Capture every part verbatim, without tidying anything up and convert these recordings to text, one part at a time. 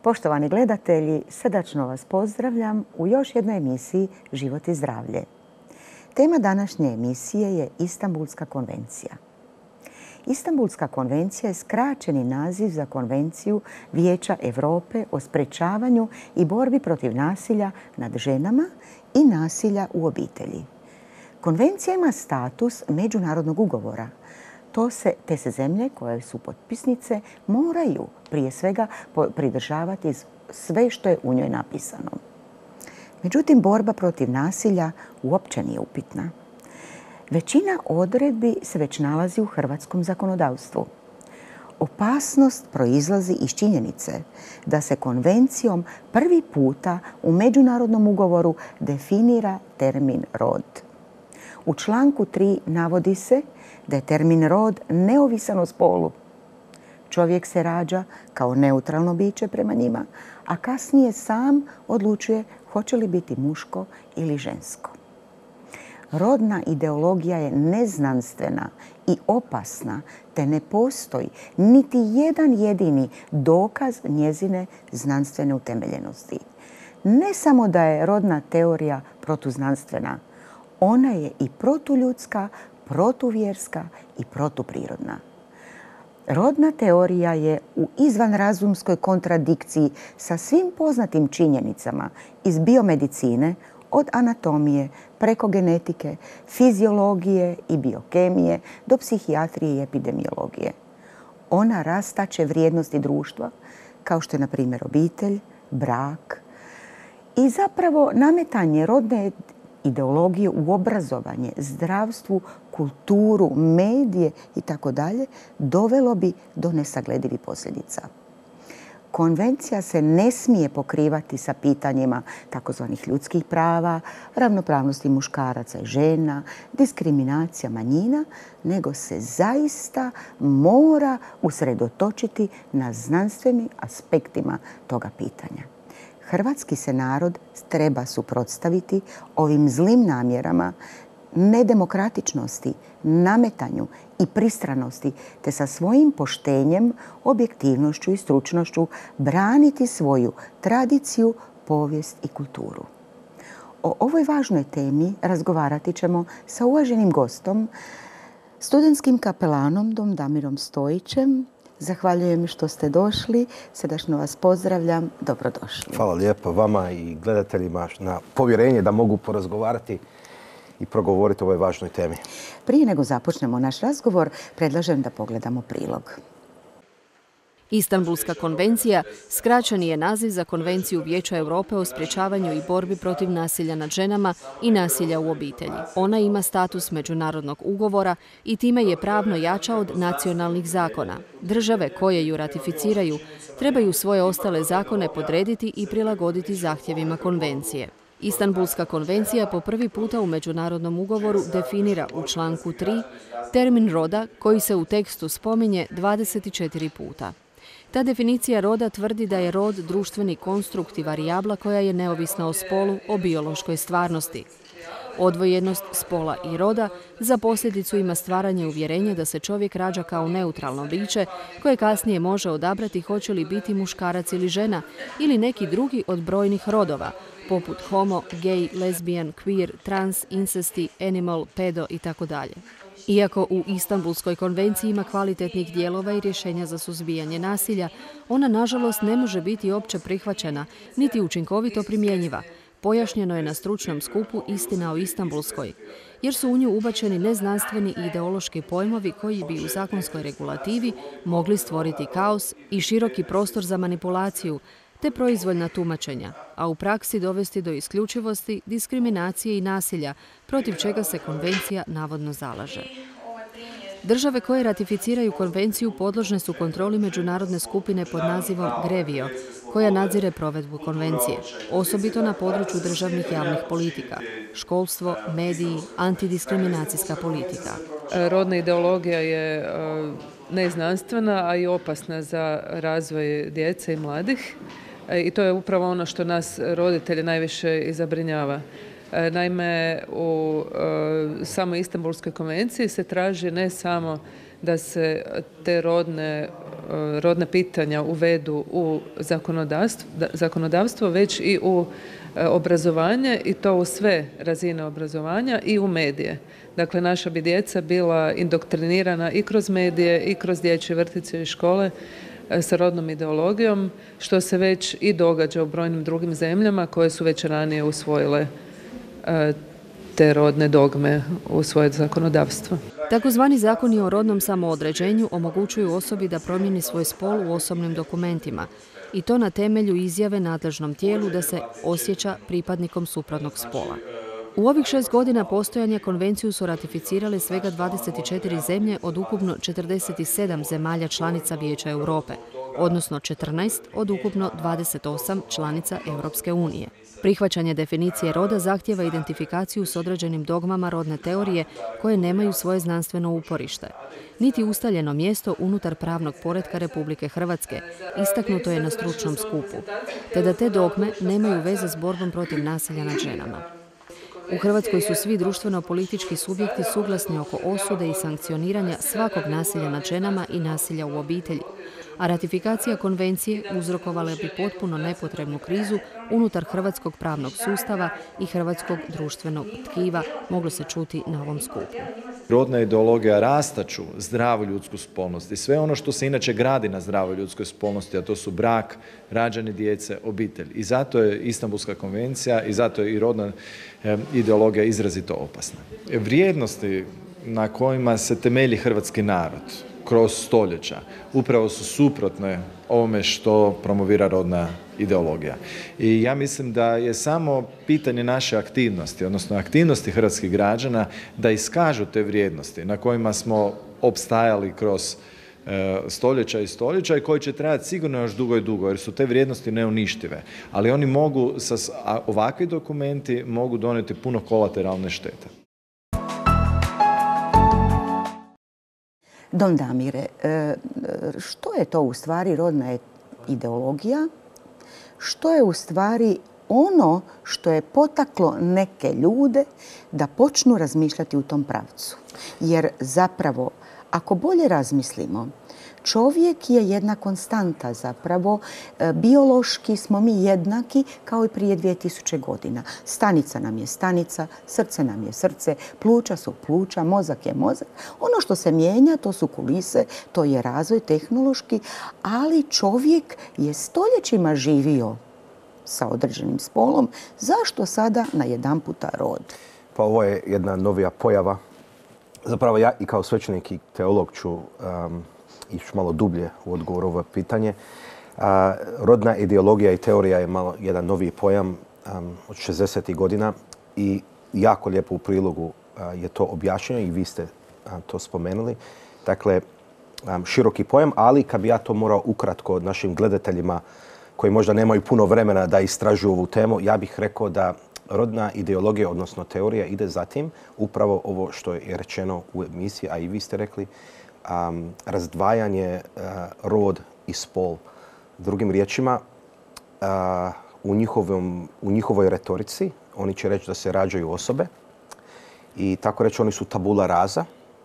Poštovani gledatelji, srdačno vas pozdravljam u još jednoj emisiji Život i zdravlje. Tema današnje emisije je Istanbulska konvencija. Istanbulska konvencija je skraćeni naziv za Konvenciju Vijeća Europe o sprečavanju i borbi protiv nasilja nad ženama i nasilja u obitelji. Konvencija ima status međunarodnog ugovora. To se, te se zemlje koje su potpisnice moraju prije svega pridržavati sve što je u njoj napisano. Međutim, borba protiv nasilja uopće nije upitna. Većina odredbi se već nalazi u hrvatskom zakonodavstvu. Opasnost proizlazi iz činjenice da se konvencijom prvi puta u međunarodnom ugovoru definira termin rod. U članku tri navodi se da je termin rod neovisan o spolu. Čovjek se rađa kao neutralno biće prema njima, a kasnije sam odlučuje hoće li biti muško ili žensko. Rodna ideologija je neznanstvena i opasna, te ne postoji niti jedan jedini dokaz njezine znanstvene utemeljenosti. Ne samo da je rodna teorija protuznanstvena, ona je i protuljudska, protuvjerska i protuprirodna. Rodna teorija je u izvanrazumskoj kontradikciji sa svim poznatim činjenicama iz biomedicine, od anatomije preko genetike, fiziologije i biokemije do psihijatrije i epidemiologije. Ona rastače vrijednosti društva, kao što je, na primjer, obitelj, brak i zapravo nametanje rodne ideologije u obrazovanje, zdravstvu, kulturu, medije i tako dalje dovelo bi do nesagledivih posljedica. Konvencija se ne smije pokrivati sa pitanjima takozvanih ljudskih prava, ravnopravnosti muškaraca i žena, diskriminacija manjina, nego se zaista mora usredotočiti na znanstvenim aspektima toga pitanja. Hrvatski se narod treba suprotstaviti ovim zlim namjerama, nedemokratičnosti, nametanju i pristranosti, te sa svojim poštenjem, objektivnošću i stručnošću braniti svoju tradiciju, povijest i kulturu. O ovoj važnoj temi razgovarati ćemo sa uvaženim gostom, studentskim kapelanom dom Damirom Stojićem. Zahvaljujem što ste došli. Srdačno vas pozdravljam. Dobrodošli. Hvala lijepo vama i gledateljima na povjerenje da mogu porazgovarati i progovoriti o ovoj važnoj temi. Prije nego započnemo naš razgovor, predlažem da pogledamo prilog. Istanbulska konvencija skraćeni je naziv za Konvenciju Vijeća Europe o sprječavanju i borbi protiv nasilja nad ženama i nasilja u obitelji. Ona ima status međunarodnog ugovora i time je pravno jača od nacionalnih zakona. Države koje ju ratificiraju trebaju svoje ostale zakone podrediti i prilagoditi zahtjevima konvencije. Istanbulska konvencija po prvi puta u međunarodnom ugovoru definira u članku tri termin roda koji se u tekstu spominje dvadeset četiri puta. Ta definicija roda tvrdi da je rod društveni konstrukt i varijabla koja je neovisna o spolu, o biološkoj stvarnosti. Odvojenost spola i roda za posljedicu ima stvaranje uvjerenja da se čovjek rađa kao neutralno biće koje kasnije može odabrati hoće li biti muškarac ili žena ili neki drugi od brojnih rodova, poput homo, gay, lesbijan, queer, trans, incesti, animal, pedo i tako dalje. Iako u Istanbulskoj konvenciji ima kvalitetnih dijelova i rješenja za suzbijanje nasilja, ona nažalost ne može biti opće prihvaćena, niti učinkovito primjenjiva. Pojašnjeno je na stručnom skupu Istina o Istanbulskoj, jer su u nju ubačeni neznanstveni i ideološki pojmovi koji bi u zakonskoj regulativi mogli stvoriti kaos i široki prostor za manipulaciju, te proizvoljna tumačenja, a u praksi dovesti do isključivosti, diskriminacije i nasilja, protiv čega se konvencija navodno zalaže. Države koje ratificiraju konvenciju podložne su kontroli međunarodne skupine pod nazivom GREVIO, koja nadzire provedbu konvencije, osobito na području državnih javnih politika, školstvo, mediji, antidiskriminacijska politika. Rodna ideologija je neznanstvena, a i opasna za razvoj djece i mladih. I to je upravo ono što nas roditelje najviše i zabrinjava. Naime, u samoj Istanbulskoj konvenciji se traži ne samo da se te rodne rodna pitanja uvedu u zakonodavstvo, zakonodavstvo već i u obrazovanje, i to u sve razine obrazovanja i u medije. Dakle, naša bi djeca bila indoktrinirana i kroz medije i kroz dječje vrtiće i škole sa rodnom ideologijom, što se već i događa u brojnim drugim zemljama koje su već ranije usvojile te rodne dogme u svoje zakonodavstvo. Takozvani zakoni o rodnom samoodređenju omogućuju osobi da promijeni svoj spol u osobnim dokumentima, i to na temelju izjave nadležnom tijelu da se osjeća pripadnikom suprotnog spola. U ovih šest godina postojanja konvenciju su ratificirale svega dvadeset četiri zemlje od ukupno četrdeset sedam zemalja članica Vijeća Europe, odnosno četrnaest od ukupno dvadeset osam članica Europske unije. Prihvaćanje definicije roda zahtijeva identifikaciju s određenim dogmama rodne teorije koje nemaju svoje znanstveno uporište, niti ustaljeno mjesto unutar pravnog poretka Republike Hrvatske, istaknuto je na stručnom skupu, te da te dogme nemaju veze s borbom protiv nasilja nad ženama. U Hrvatskoj su svi društveno-politički subjekti suglasni oko osude i sankcioniranja svakog nasilja nad ženama i nasilja u obitelji, a ratifikacija konvencije uzrokovala bi potpuno nepotrebnu krizu unutar hrvatskog pravnog sustava i hrvatskog društvenog tkiva, moglo se čuti na ovom skupu. Rodna ideologija rastaču zdravu ljudsku spolnost i sve ono što se inače gradi na zdravoj ljudskoj spolnosti, a to su brak, rađanje djece, obitelj. I zato je Istanbulska konvencija i zato je i rodna ideologija izrazito opasna. Vrijednosti na kojima se temelji hrvatski narod kroz stoljeća upravo su suprotne ovome što promovira rodna ideologija. I ja mislim da je samo pitanje naše aktivnosti, odnosno aktivnosti hrvatskih građana da iskažu te vrijednosti na kojima smo opstajali kroz e, stoljeća i stoljeća i koji će trajati sigurno još dugo i dugo, jer su te vrijednosti neuništive. Ali oni mogu, sa, ovakvi dokumenti mogu donijeti puno kolateralne štete. Don Damire, što je to u stvari rodna ideologija? Što je u stvari ono što je potaklo neke ljude da počnu razmišljati u tom pravcu? Jer zapravo, ako bolje razmislimo, čovjek je jedna konstanta zapravo. Biološki smo mi jednaki kao i prije dvije tisuće godina. Stanica nam je stanica, srce nam je srce, pluća su pluća, mozak je mozak. Ono što se mijenja, to su kulise, to je razvoj tehnološki, ali čovjek je stoljećima živio sa određenim spolom. Zašto sada najedanputa rod? Pa ovo je jedna novija pojava. Zapravo ja i kao svećenik i teolog ću um, ići malo dublje u odgovor ovo pitanje. A, rodna ideologija i teorija je malo jedan noviji pojam um, od šezdesetih godina i jako lijepo u prilogu a, je to objašnjeno i vi ste a, to spomenuli. Dakle, um, široki pojam, ali kad bi ja to morao ukratko našim gledateljima koji možda nemaju puno vremena da istražuju ovu temu, ja bih rekao da rodna ideologija, odnosno teorija, ide za tim upravo ovo što je rečeno u emisiji, a i vi ste rekli, Um, razdvajanje uh, rod i spol. Drugim riječima, uh, u, njihovom, u njihovoj retorici oni će reći da se rađaju osobe i tako reći oni su tabula rasa.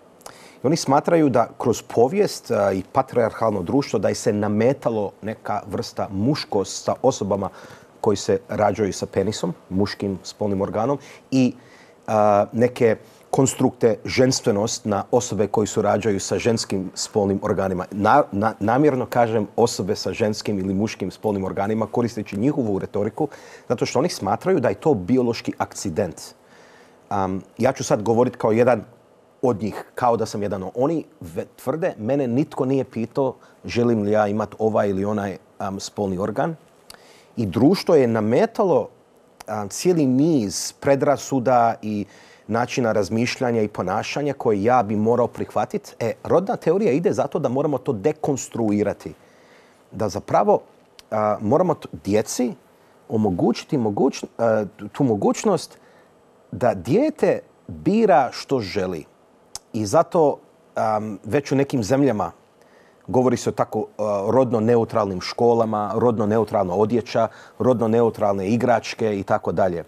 I oni smatraju da kroz povijest uh, i patrijarhalno društvo da je se nametalo neka vrsta muškost sa osobama koji se rađaju sa penisom, muškim spolnim organom i uh, neke konstrukte ženstvenost na osobe koji se rađaju sa ženskim spolnim organima. Na, na, namjerno kažem osobe sa ženskim ili muškim spolnim organima koristeći njihovu retoriku, zato što oni smatraju da je to biološki akcident. Um, ja ću sad govoriti kao jedan od njih, kao da sam jedan. Oni tvrde, mene nitko nije pitao želim li ja imati ovaj ili onaj um, spolni organ. I društvo je nametalo um, cijeli niz predrasuda i načina razmišljanja i ponašanja koje ja bi morao prihvatiti. E, rodna teorija ide zato da moramo to dekonstruirati. Da zapravo a, moramo djeci omogućiti moguć, a, tu mogućnost da dijete bira što želi. I zato a, već u nekim zemljama govori se o tako a, rodno neutralnim školama, rodno neutralna odjeća, rodno neutralne igračke i tako dalje.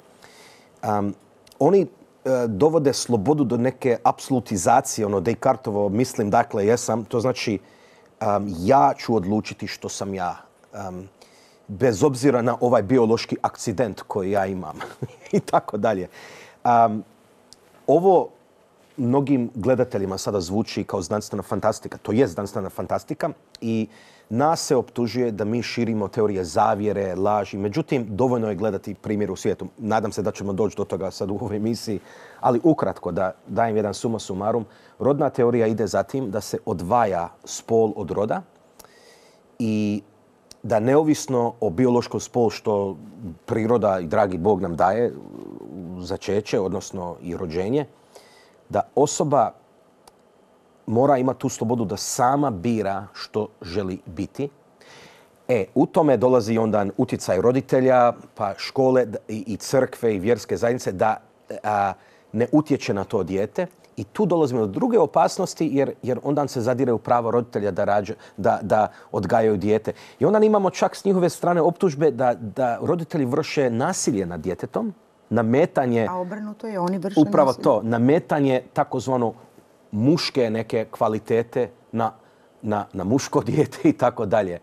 Oni dovode slobodu do neke apsolutizacije, ono Descartovo mislim, dakle, jesam. To znači um, ja ću odlučiti što sam ja. Um, bez obzira na ovaj biološki akcident koji ja imam i tako dalje. Um, ovo mnogim gledateljima sada zvuči kao znanstvena fantastika. To je znanstvena fantastika i nas se optužuje da mi širimo teorije zavjere, laži. Međutim, dovoljno je gledati primjer u svijetu. Nadam se da ćemo doći do toga sad u ovoj emisiji. Ali ukratko, da dajem jedan suma sumarum, rodna teorija ide za tim da se odvaja spol od roda i da neovisno o biološkom spolu što priroda i dragi Bog nam daje začeće, odnosno i rođenje, da osoba mora imati tu slobodu da sama bira što želi biti. E, u tome dolazi onda utjecaj roditelja, pa škole i crkve i vjerske zajednice da a, ne utječe na to dijete. I tu dolazimo do druge opasnosti jer, jer onda se zadire u pravo roditelja da, rađa, da, da odgajaju dijete. I onda imamo čak s njihove strane optužbe da, da roditelji vrše nasilje nad djetetom, nametanje... A obrnuto je, oni vrše upravo nasilje. to, nametanje takozvano muške neke kvalitete na, na, na muško dijete i tako dalje.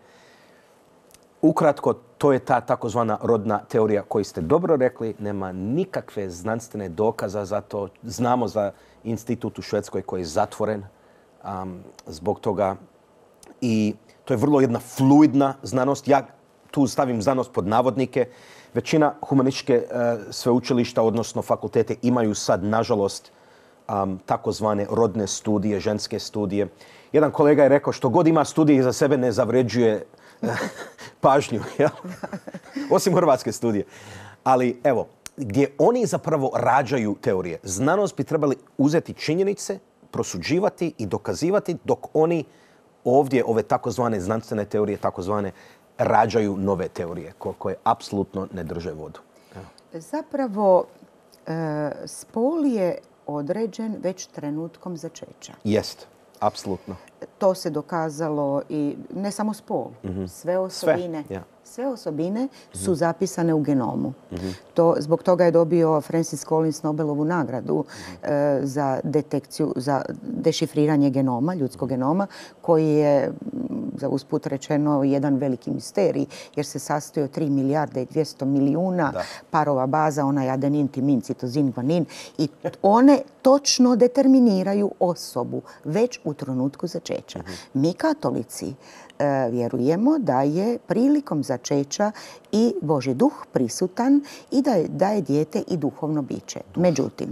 Ukratko, to je ta takozvana rodna teorija koju ste dobro rekli. Nema nikakve znanstvene dokaza za to. Znamo za institut u Švedskoj koji je zatvoren um, zbog toga. I to je vrlo jedna fluidna znanost. Ja tu stavim znanost pod navodnike. Većina humanističke uh, sveučilišta, odnosno fakultete, imaju sad, nažalost, um, takozvane rodne studije, ženske studije. Jedan kolega je rekao što god ima studije iza sebe ne zavređuje pažnju, ja? Osim hrvatske studije. Ali evo, gdje oni zapravo rađaju teorije. Znanost bi trebali uzeti činjenice, prosuđivati i dokazivati dok oni ovdje ove takozvane znanstvene teorije, takozvane rađaju nove teorije koje apsolutno ne drže vodu. Evo. Zapravo, e, spol je određen već trenutkom začeća. Jest, apsolutno. To se dokazalo i ne samo spol, mm-hmm. sve osobine. Sve, yeah. Sve osobine su mm-hmm. zapisane u genomu. Mm-hmm. To, zbog toga je dobio Francis Collins Nobelovu nagradu mm-hmm. e, za detekciju, za dešifriranje genoma, ljudskog genoma, koji je, za usput rečeno, jedan veliki misterij, jer se sastoji od tri milijarde i dvjesto milijuna da. parova baza, onaj adenin, timin, citozin, guanin, i one točno determiniraju osobu već u trenutku začeća. Mm-hmm. Mi katolici e, vjerujemo da je prilikom začeća i Božji duh prisutan i da je, da je dijete i duhovno biće. Međutim,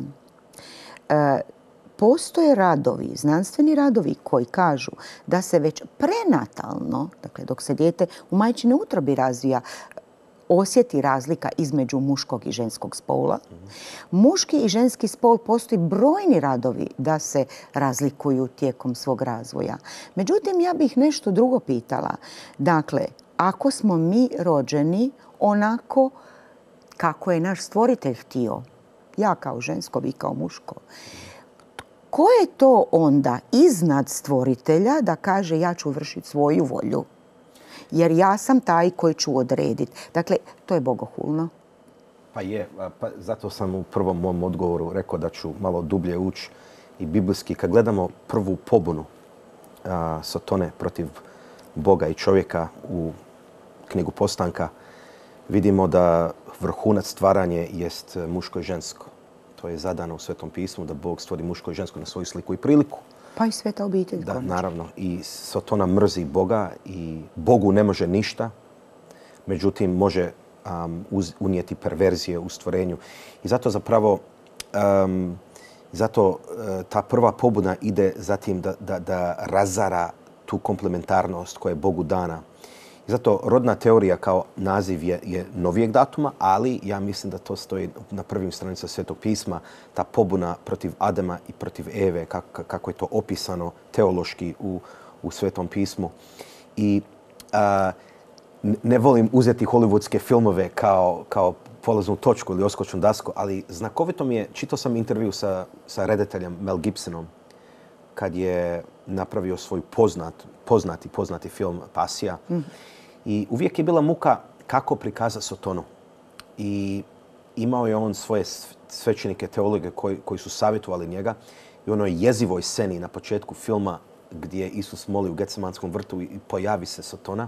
e, postoje radovi, znanstveni radovi koji kažu da se već prenatalno, dakle dok se dijete u majčinoj utrobi razvija, osjeti razlika između muškog i ženskog spola. Muški i ženski spol postoji brojni radovi da se razlikuju tijekom svog razvoja. Međutim, ja bih nešto drugo pitala. Dakle, ako smo mi rođeni onako kako je naš stvoritelj htio, ja kao žensko, vi kao muško, ko je to onda iznad stvoritelja da kaže ja ću vršiti svoju volju? Jer ja sam taj koji ću odrediti. Dakle, to je bogohulno. Pa je. Pa zato sam u prvom mom odgovoru rekao da ću malo dublje ući i biblijski. Kad gledamo prvu pobunu a, Sotone protiv Boga i čovjeka u knjigu Postanka, vidimo da vrhunac stvaranje jest muško i žensko. To je zadano u Svetom pismu da Bog stvori muško i žensko na svoju sliku i priliku. Pa i sveta obitelj. Da, naravno. I Sotona mrzi Boga i Bogu ne može ništa. Međutim, može um, uz, unijeti perverzije u stvorenju. I zato zapravo um, zato uh, ta prva pobuna ide za tim da, da, da razara tu komplementarnost koja je Bogu dana. I zato rodna teorija kao naziv je, je novijeg datuma, ali ja mislim da to stoji na prvim stranicama Svetog pisma, ta pobuna protiv Adama i protiv Eve, kako, kako je to opisano teološki u, u Svetom pismu. I a, ne volim uzeti hollywoodske filmove kao, kao polaznu točku ili oskočnu dasku, ali znakovito mi je, čitao sam intervju sa, sa redateljem Mel Gibsonom kad je napravio svoj poznat, poznati, poznati film Pasija. Mm. I uvijek je bila muka kako prikaza Sotonu. I imao je on svoje svećenike, teologe koji, koji su savjetovali njega. I u onoj jezivoj sceni na početku filma gdje Isus moli u Getsemanskom vrtu i pojavi se Sotona.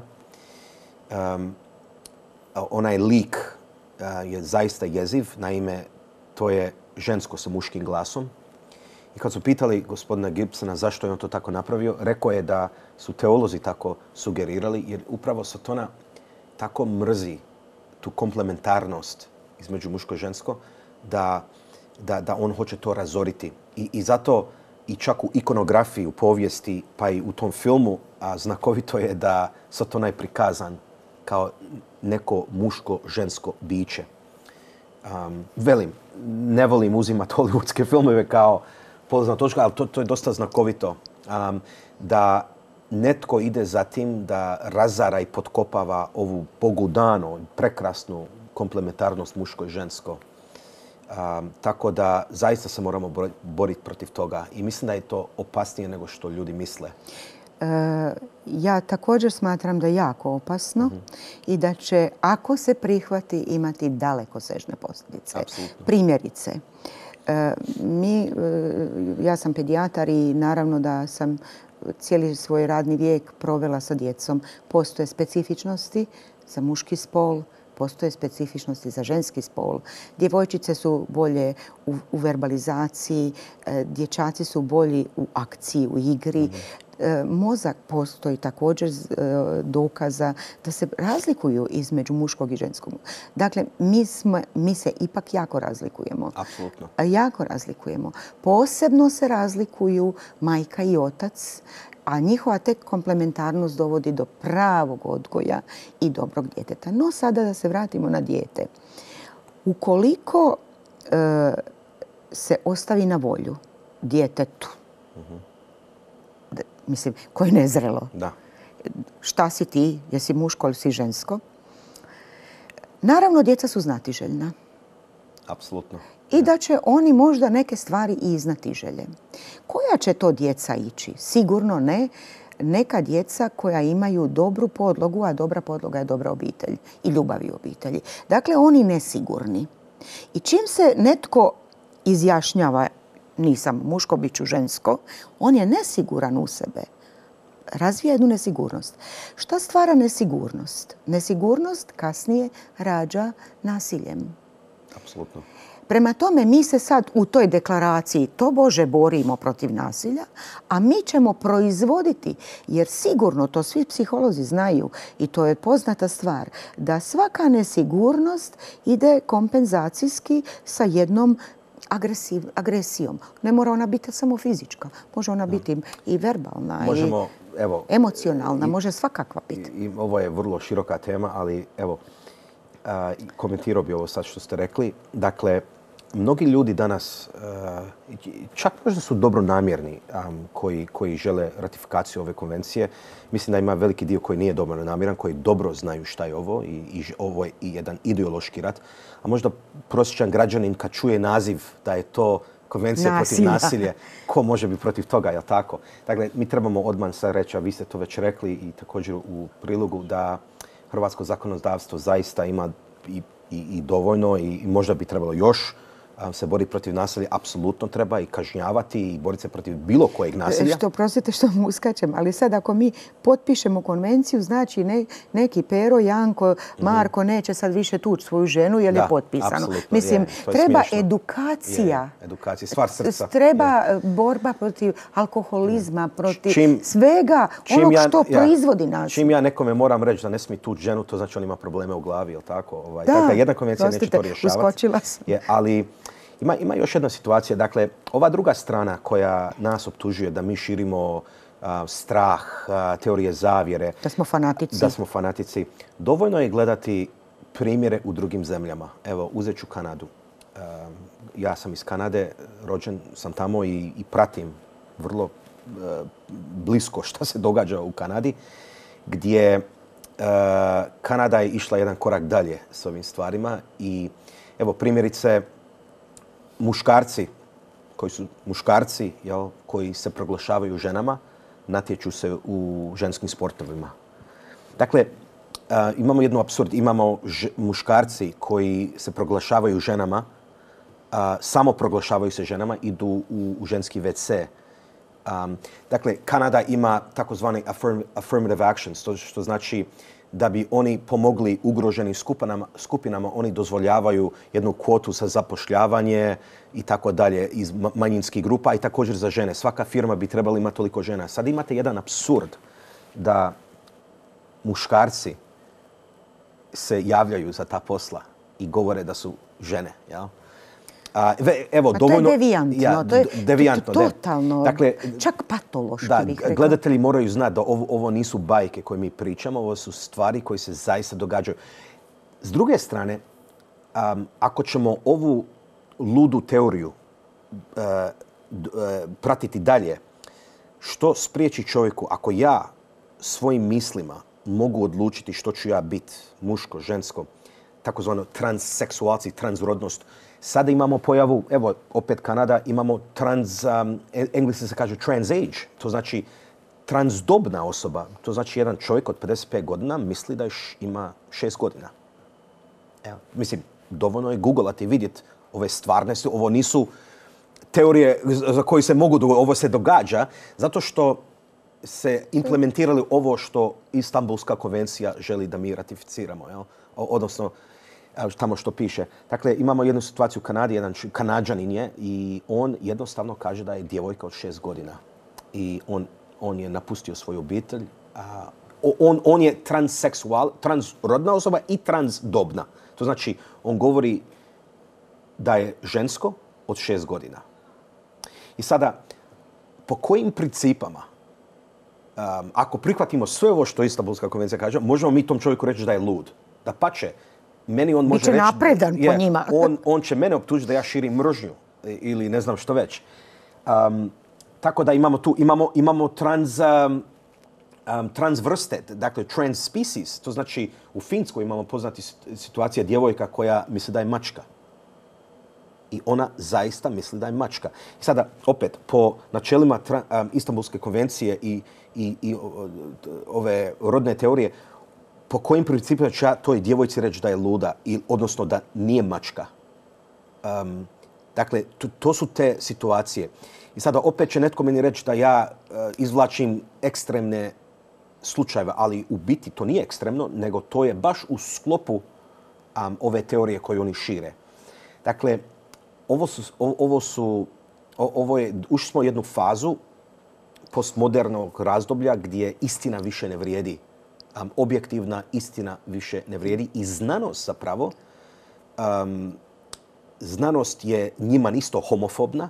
Um, onaj lik uh, je zaista jeziv. Naime, to je žensko sa muškim glasom. I kad su pitali gospodina Gibsona zašto je on to tako napravio, rekao je da su teolozi tako sugerirali, jer upravo Sotona tako mrzi tu komplementarnost između muško i žensko, da, da, da on hoće to razoriti. I, i zato i čak u ikonografiji, u povijesti, pa i u tom filmu, a znakovito je da Sotona je prikazan kao neko muško-žensko biće. Um, velim, ne volim uzimati hollywoodske filmove kao polazna točka, ali to, to je dosta znakovito. Um, da netko ide za tim da razara i potkopava ovu Bogu dano, prekrasnu komplementarnost muško i žensko. Um, tako da zaista se moramo boriti protiv toga i mislim da je to opasnije nego što ljudi misle. E, ja također smatram da je jako opasno mm-hmm. i da će, ako se prihvati, imati dalekosežne posljedice. Apsolutno. Primjerice, e, mi, e, ja sam pedijatar i naravno da sam cijeli svoj radni vijek provela sa djecom. Postoje specifičnosti za muški spol, postoje specifičnosti za ženski spol. Djevojčice su bolje u, u verbalizaciji, e, dječaci su bolji u akciji, u igri. Mm-hmm. E, mozak postoji također e, dokaza da se razlikuju između muškog i ženskog. Dakle, mi, smo, mi se ipak jako razlikujemo. Apsolutno. Jako razlikujemo. Posebno se razlikuju majka i otac, a njihova tek komplementarnost dovodi do pravog odgoja i dobrog djeteta. No sada da se vratimo na dijete. Ukoliko e, se ostavi na volju djetetu, uh-huh. mislim, koje je nezrelo, da. Šta si ti, jesi muško ili si žensko, naravno djeca su znatiželjna. Apsolutno. I da će oni možda neke stvari i iznatiželje. Koja će to djeca ići? Sigurno ne neka djeca koja imaju dobru podlogu, a dobra podloga je dobra obitelj i ljubav u obitelji. Dakle, oni nesigurni. I čim se netko izjašnjava nisam muško, bit ću žensko, on je nesiguran u sebe. Razvija jednu nesigurnost. Šta stvara nesigurnost? Nesigurnost kasnije rađa nasiljem. Apsolutno. Prema tome, mi se sad u toj deklaraciji tobože borimo protiv nasilja, a mi ćemo proizvoditi, jer sigurno to svi psiholozi znaju i to je poznata stvar, da svaka nesigurnost ide kompenzacijski sa jednom agresiv, agresijom. Ne mora ona biti samo fizička, može ona biti i verbalna, Možemo, i evo, emocionalna, i, može svakakva biti. I, i ovo je vrlo široka tema, ali evo, a, komentirao bi ovo sad što ste rekli. Dakle, mnogi ljudi danas, uh, čak možda su dobronamjerni um, koji, koji žele ratifikaciju ove konvencije. Mislim da ima veliki dio koji nije dobronamjeran, koji dobro znaju šta je ovo i, i ovo je i jedan ideološki rat. A možda prosječan građanin kad čuje naziv da je to konvencija Nasilja. protiv nasilja, ko može biti protiv toga, jel tako? Dakle, mi trebamo odmah sad reći, a vi ste to već rekli i također u prilogu, da hrvatsko zakonodavstvo zaista ima i, i, i dovoljno i, i možda bi trebalo još se boriti protiv nasilja, apsolutno treba i kažnjavati i boriti se protiv bilo kojeg nasilja. Što, prostite što mu uskačem, ali sad ako mi potpišemo konvenciju, znači ne, neki Pero, Janko, Marko mm-hmm. neće sad više tući svoju ženu jer da, je potpisano. Mislim, je, treba smiješno. edukacija. Je, edukacija, stvar srca. Treba je. borba protiv alkoholizma, protiv čim, svega čim onog ja, što ja, proizvodi nasilje. Čim ja nekome moram reći da ne smije tući ženu, to znači on ima probleme u glavi, jel tako? Ovaj, da, dakle, jedna konvencija prostite, neće to rješavati. Uskočila sam. Je, ali Ima, ima još jedna situacija. Dakle, ova druga strana koja nas optužuje da mi širimo uh, strah, uh, teorije zavjere. Da smo fanatici. Da smo fanatici. Dovoljno je gledati primjere u drugim zemljama. Evo, uzet ću Kanadu. Uh, ja sam iz Kanade, rođen sam tamo i, i pratim vrlo uh, blisko šta se događa u Kanadi, gdje uh, Kanada je išla jedan korak dalje s ovim stvarima. I evo, primjerice, muškarci koji su muškarci, jel, koji se proglašavaju ženama, natječu se u ženskim sportovima. Dakle, uh, imamo jednu apsurd. Imamo ž- muškarci koji se proglašavaju ženama, uh, samo proglašavaju se ženama, idu u, u ženski ve ce Um, dakle, Kanada ima takozvani affirm, affirmative actions, to što znači da bi oni pomogli ugroženim skupinama, skupinama, oni dozvoljavaju jednu kvotu za zapošljavanje i tako dalje iz manjinskih grupa i također za žene. Svaka firma bi trebala imati toliko žena. Sad imate jedan apsurd da muškarci se javljaju za ta posla i govore da su žene. Ja? A, evo, pa dovoljno, to je devijantno, ja, to je devijantno, totalno, dakle, čak patološki da, bih rekla. Gledatelji moraju znati da ovo, ovo nisu bajke koje mi pričamo, ovo su stvari koje se zaista događaju. S druge strane, um, ako ćemo ovu ludu teoriju uh, d, uh, pratiti dalje, što spriječi čovjeku ako ja svojim mislima mogu odlučiti što ću ja biti, muško, žensko, takozvano transseksualci, transrodnost. Sada imamo pojavu, evo, opet Kanada, imamo trans, um, engleski se kaže trans age, to znači transdobna osoba. To znači jedan čovjek od pedeset pet godina misli da još ima šest godina. Evo, mislim, dovoljno je googlati i vidjeti ove stvarnosti. Ovo nisu teorije za koje se mogu dogoditi, ovo se događa zato što se implementirali ovo što Istanbulska konvencija želi da mi ratificiramo, jel? Odnosno, tamo što piše. Dakle, imamo jednu situaciju u Kanadi, jedan Kanađanin je i on jednostavno kaže da je djevojka od šest godina. I on, on je napustio svoju obitelj. A, on, on je transseksual, transrodna osoba i transdobna. To znači, on govori da je žensko od šest godina. I sada, po kojim principama, um, ako prihvatimo sve ovo što Istanbulska konvencija kaže, možemo mi tom čovjeku reći da je lud. Da pače, meni on može Biće reći... napredan je, po njima. on, on će mene optužiti da ja širim mržnju ili ne znam što već. Um, tako da imamo tu, imamo, imamo trans, um, um, trans vrste, dakle trans species. To znači u Finskoj imamo poznati situacija djevojka koja misli da je mačka. I ona zaista misli da je mačka. I sada, opet, po načelima tra, um, Istanbulske konvencije i, i, i o, ove rodne teorije, po kojim principima ću ja toj djevojci reći da je luda, i, odnosno da nije mačka. Um, dakle, to, to su te situacije. I sada opet će netko meni reći da ja uh, izvlačim ekstremne slučajeve, ali u biti to nije ekstremno, nego to je baš u sklopu um, ove teorije koje oni šire. Dakle, ovo su, ovo su, ovo je, ušli smo u jednu fazu postmodernog razdoblja gdje istina više ne vrijedi. Um, objektivna istina više ne vrijedi i znanost zapravo, um, znanost je njima isto homofobna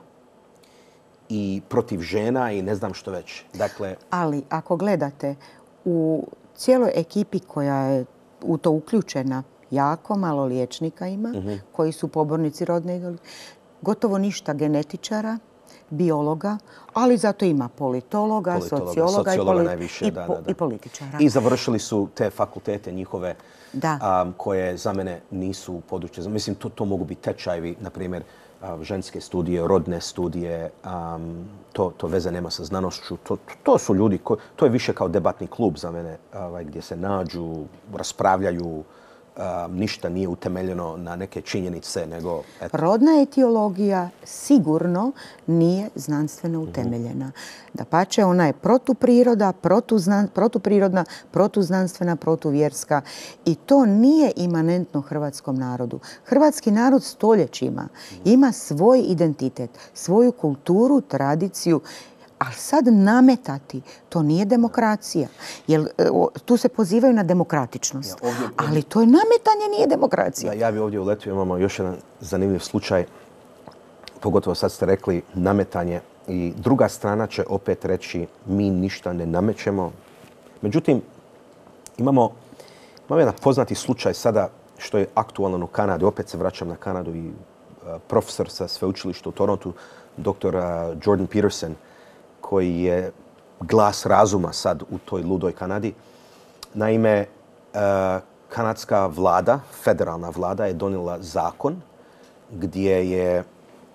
i protiv žena i ne znam što već. Dakle, ali ako gledate, u cijeloj ekipi koja je u to uključena, jako malo liječnika ima, mm-hmm. koji su pobornici rodne ideologije, gotovo ništa genetičara, biologa, ali zato ima politologa, politologa sociologa, sociologa i, poli- najviše, i, da, po- da, da. i političara. I završili su te fakultete njihove Da. um, koje za mene nisu područje. Mislim, to, to mogu biti tečajevi, na primjer, uh, ženske studije, rodne studije, um, to, to veze nema sa znanošću. To, to su ljudi, ko, to je više kao debatni klub za mene, ovaj, gdje se nađu, raspravljaju, Um, ništa nije utemeljeno na neke činjenice, nego... Eto. Rodna etiologija sigurno nije znanstveno utemeljena. Dapače, ona je protupriroda, protuznan, protuprirodna, protuznanstvena, protuvjerska i to nije imanentno hrvatskom narodu. Hrvatski narod stoljećima ima svoj identitet, svoju kulturu, tradiciju. Ali sad nametati, to nije demokracija. Jer tu se pozivaju na demokratičnost. Ja, ovdje, ovdje, ali to je nametanje, nije demokracija. Da, ja bi ovdje uletio, imamo još jedan zanimljiv slučaj. Pogotovo sad ste rekli nametanje. I druga strana će opet reći mi ništa ne namećemo. Međutim, imamo, imamo jedan poznati slučaj sada što je aktualan u Kanadi. Opet se vraćam na Kanadu i uh, profesor sa sveučilišta u Torontu, doktor Jordan Peterson, koji je glas razuma sad u toj ludoj Kanadi. Naime, kanadska vlada, federalna vlada je donijela zakon gdje je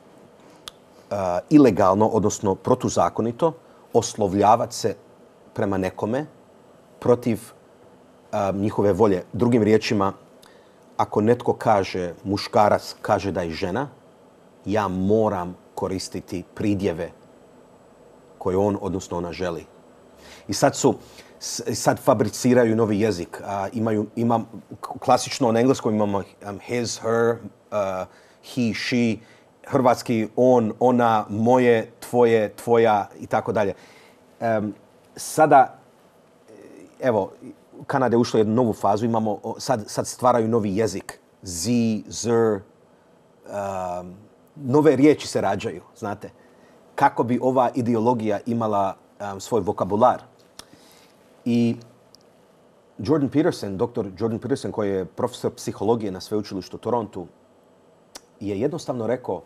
ilegalno, odnosno protuzakonito, oslovljavati se prema nekome protiv njihove volje. Drugim riječima, ako netko kaže, muškarac kaže da je žena, ja moram koristiti pridjeve koju on, odnosno ona, želi. I sad su, sad fabriciraju novi jezik. A, imaju, imam, klasično na engleskom imamo um, his, her, uh, he, she, hrvatski on, ona, moje, tvoje, tvoja i tako dalje. Um, sada, evo, Kanada je ušla u jednu novu fazu, imamo, sad, sad stvaraju novi jezik. Z, z, um, nove riječi se rađaju, znate. Kako bi ova ideologija imala um, svoj vokabular. I Jordan Peterson, doktor Jordan Peterson, koji je profesor psihologije na sveučilištu u Torontu, je jednostavno rekao,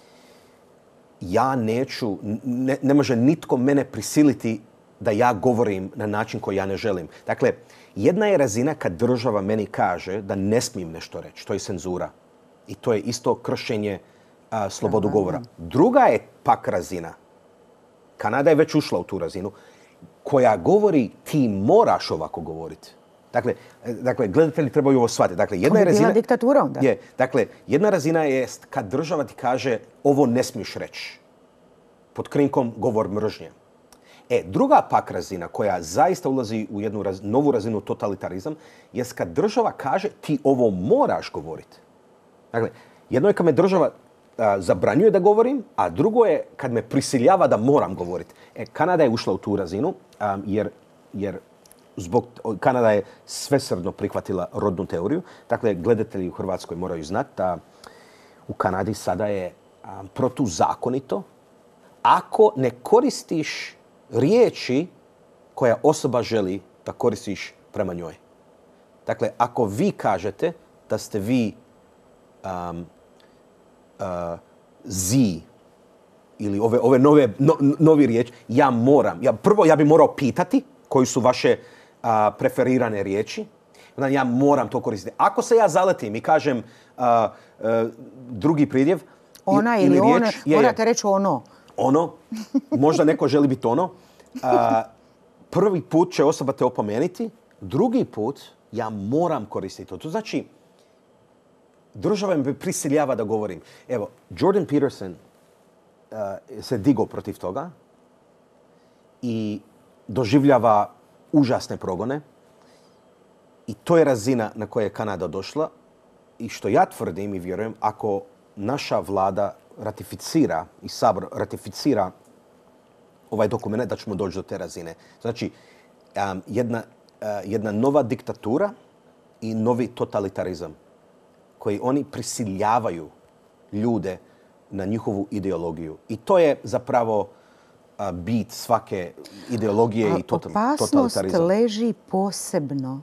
ja neću, ne, ne može nitko mene prisiliti da ja govorim na način koji ja ne želim. Dakle, jedna je razina kad država meni kaže da ne smijem nešto reći. To je cenzura. I to je isto kršenje a, slobodu govora. Druga je pak razina. Kanada je već ušla u tu razinu koja govori ti moraš ovako govoriti. Dakle, dakle gledatelji trebaju ovo shvatiti. Dakle, jedna je razina, diktatura onda. Je, dakle, jedna razina je kad država ti kaže ovo ne smiješ reći. Pod krinkom govor mržnje. E, druga pak razina koja zaista ulazi u jednu raz, novu razinu totalitarizam je kad država kaže ti ovo moraš govoriti. Dakle, jedno je kad me država a, zabranjuje da govorim, a drugo je kad me prisiljava da moram govoriti. E, Kanada je ušla u tu razinu a, jer, jer zbog Kanada je svesrdno prihvatila rodnu teoriju. Dakle, gledatelji u Hrvatskoj moraju znati da u Kanadi sada je a, protuzakonito ako ne koristiš riječi koja osoba želi da koristiš prema njoj. Dakle, ako vi kažete da ste vi um, uh, zi ili ove, ove nove, no, novi riječi, ja moram. Ja, prvo, ja bi morao pitati koji su vaše uh, preferirane riječi. Onda ja moram to koristiti. Ako se ja zaletim i kažem uh, uh, drugi pridjev ona ili, ili riječ, one, morate reći ono. Ono, možda neko želi biti ono. A, prvi put će osoba te opomenuti, drugi put ja moram koristiti to. To znači, država me prisiljava da govorim. Evo, Jordan Peterson uh, se digao protiv toga i doživljava užasne progone. I to je razina na koje je Kanada došla. I što ja tvrdim i vjerujem, ako naša vlada ratificira i Sabor ratificira ovaj dokument, da ćemo doći do te razine. Znači, um, jedna, uh, jedna nova diktatura i novi totalitarizam koji oni prisiljavaju ljude na njihovu ideologiju. I to je zapravo uh, bit svake ideologije i total, totalitarizam. Opasnost leži posebno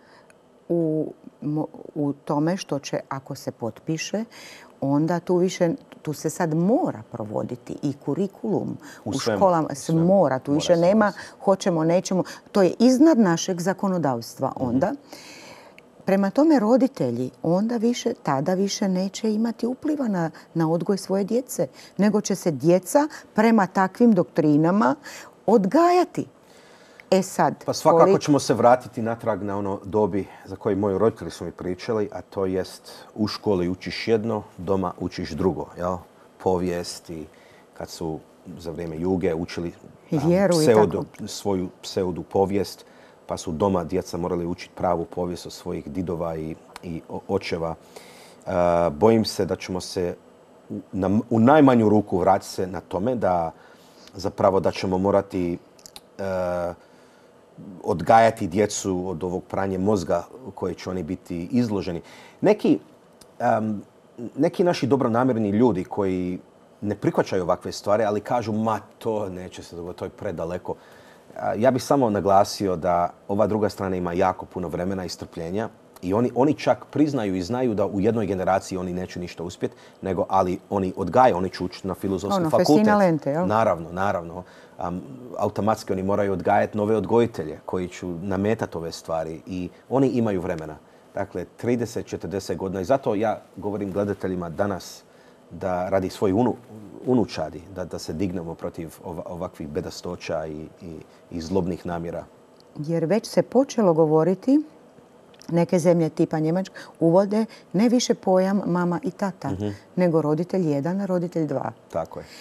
u, u tome što će, ako se potpiše, onda tu više, tu se sad mora provoditi i kurikulum u, u svemu, školama se mora. Tu mora više nema hoćemo, nećemo. To je iznad našeg zakonodavstva onda. Mm-hmm. Prema tome roditelji onda više, tada više neće imati upliva na, na odgoj svoje djece, nego će se djeca prema takvim doktrinama odgajati. E sad, pa svakako koliko... ćemo se vratiti natrag na ono dobi za koje moji roditelji su mi pričali, a to jest u školi učiš jedno, doma učiš drugo. Jel? Povijest i kad su za vrijeme Juge učili Vjeru pseudo, i tako. svoju pseudu povijest, pa su doma djeca morali učiti pravu povijest od svojih didova i, i očeva. Uh, bojim se da ćemo se u, na, u najmanju ruku vratiti se na tome da zapravo da ćemo morati uh, odgajati djecu od ovog pranja mozga u koje će oni biti izloženi. Neki, um, neki naši dobronamjerni ljudi koji ne prihvaćaju ovakve stvari, ali kažu ma to neće se dogoditi, to je predaleko. Uh, ja bih samo naglasio da ova druga strana ima jako puno vremena i strpljenja i oni, oni čak priznaju i znaju da u jednoj generaciji oni neće ništa uspjeti, nego ali oni odgajaju, oni će učiti na filozofski ono, fakultet. Lente, jel? Naravno, naravno. Um, automatski oni moraju odgajati nove odgojitelje koji će nametati ove stvari i oni imaju vremena. Dakle, trideset četrdeset godina i zato ja govorim gledateljima danas da radi svoj unu, unučadi, da, da se dignemo protiv ova, ovakvih bedastoća i, i, i zlobnih namjera. Jer već se počelo govoriti, neke zemlje tipa Njemačka uvode ne više pojam mama i tata, mm-hmm. nego roditelj jedan, roditelj dva. Tako je.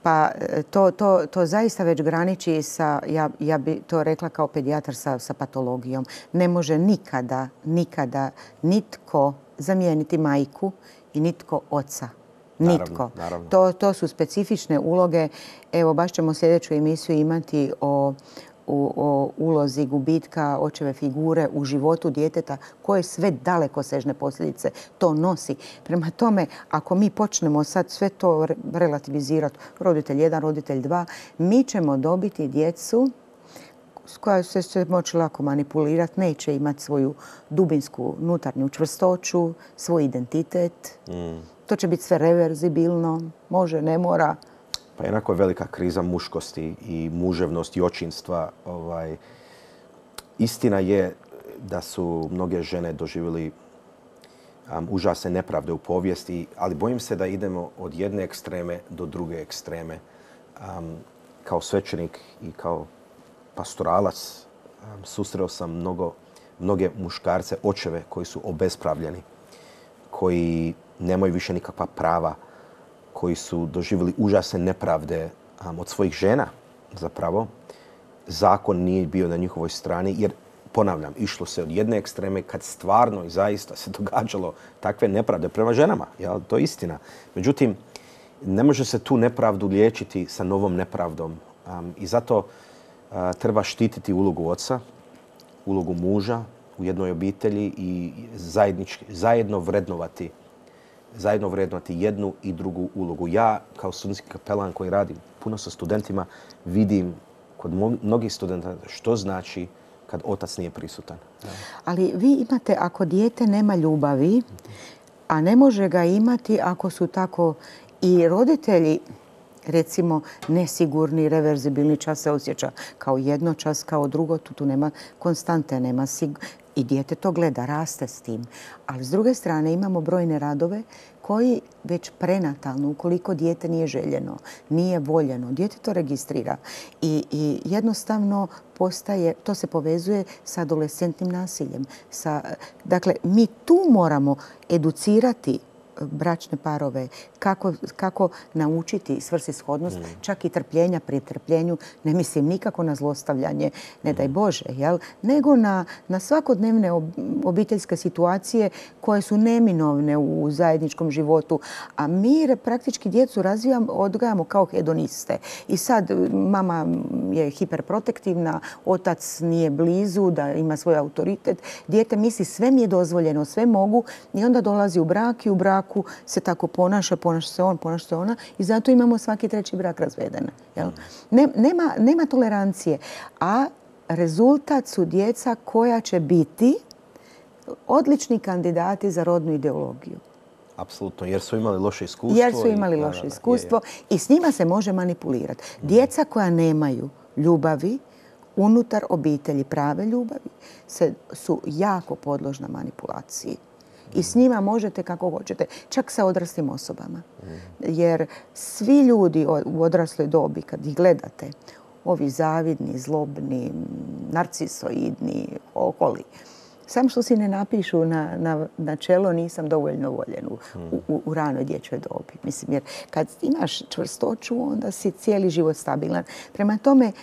Pa to, to, to zaista već graniči sa, ja, ja bi to rekla kao pedijatar, sa, sa patologijom. Ne može nikada, nikada nitko zamijeniti majku i nitko oca. Nitko. Naravno, naravno. To, to su specifične uloge. Evo, baš ćemo sljedeću emisiju imati o, o, o ulozi gubitka očeve figure u životu djeteta, koje sve dalekosežne posljedice to nosi. Prema tome, ako mi počnemo sad sve to relativizirati, roditelj jedan, roditelj dva, mi ćemo dobiti djecu s koja se će moći lako manipulirati, neće imati svoju dubinsku unutarnju čvrstoću, svoj identitet. Mm. To će biti sve reverzibilno, može, ne mora. Pa jednako je velika kriza muškosti i muževnosti i očinstva. Ovaj, istina je da su mnoge žene doživjeli um, užasne nepravde u povijesti, ali bojim se da idemo od jedne ekstreme do druge ekstreme. Um, kao svećenik i kao pastoralac um, susreo sam mnogo, mnoge muškarce, očeve koji su obespravljeni, koji nemaju više nikakva prava, koji su doživjeli užasne nepravde um, od svojih žena zapravo. Zakon nije bio na njihovoj strani jer, ponavljam, išlo se od jedne ekstreme kad stvarno i zaista se događalo takve nepravde prema ženama. Jel? To je istina. Međutim, ne može se tu nepravdu liječiti sa novom nepravdom. Um, I zato uh, treba štititi ulogu oca, ulogu muža u jednoj obitelji i zajednički, zajedno vrednovati zajedno vrednovati jednu i drugu ulogu. Ja, kao studentski kapelan koji radim puno sa studentima, vidim kod mnogih studenta što znači kad otac nije prisutan. Ali vi imate, ako dijete nema ljubavi, a ne može ga imati ako su tako i roditelji, recimo, nesigurni, reverzibilni, čas se osjeća kao jedno, čas kao drugo, tu, tu nema konstante, nema sig- i dijete to gleda, raste s tim. Ali s druge strane imamo brojne radove koji već prenatalno, ukoliko dijete nije željeno, nije voljeno, dijete to registrira i, i jednostavno postaje, to se povezuje sa adolescentnim nasiljem. Sa, dakle, mi tu moramo educirati bračne parove, kako, kako naučiti svrsishodnost, mm. čak i trpljenja pri trpljenju, ne mislim nikako na zlostavljanje, ne daj Bože, jel? Nego na, na svakodnevne ob, obiteljske situacije koje su neminovne u zajedničkom životu. A mi praktički djecu razvijamo, odgajamo kao hedoniste. I sad mama je hiperprotektivna, otac nije blizu, da ima svoj autoritet. Dijete misli sve mi je dozvoljeno, sve mogu i onda dolazi u brak i u braku se tako ponaša, ponaša se on, ponaša se ona i zato imamo svaki treći brak razveden. Jel? Ne, nema, nema tolerancije. A rezultat su djeca koja će biti odlični kandidati za rodnu ideologiju. Apsolutno, jer su imali loše iskustvo. Jer su imali i, loše iskustvo je, je. I s njima se može manipulirati. Djeca koja nemaju ljubavi unutar obitelji, prave ljubavi, se, su jako podložna manipulaciji. I s njima možete kako hoćete, čak sa odraslim osobama. Jer svi ljudi u odrasloj dobi, kad ih gledate, ovi zavidni, zlobni, narcisoidni, oholi, sam što si ne napišu na, na, na čelo nisam dovoljno voljen u, u, u ranoj dječjoj dobi. Mislim, jer kad imaš čvrstoću, onda si cijeli život stabilan. Prema tome,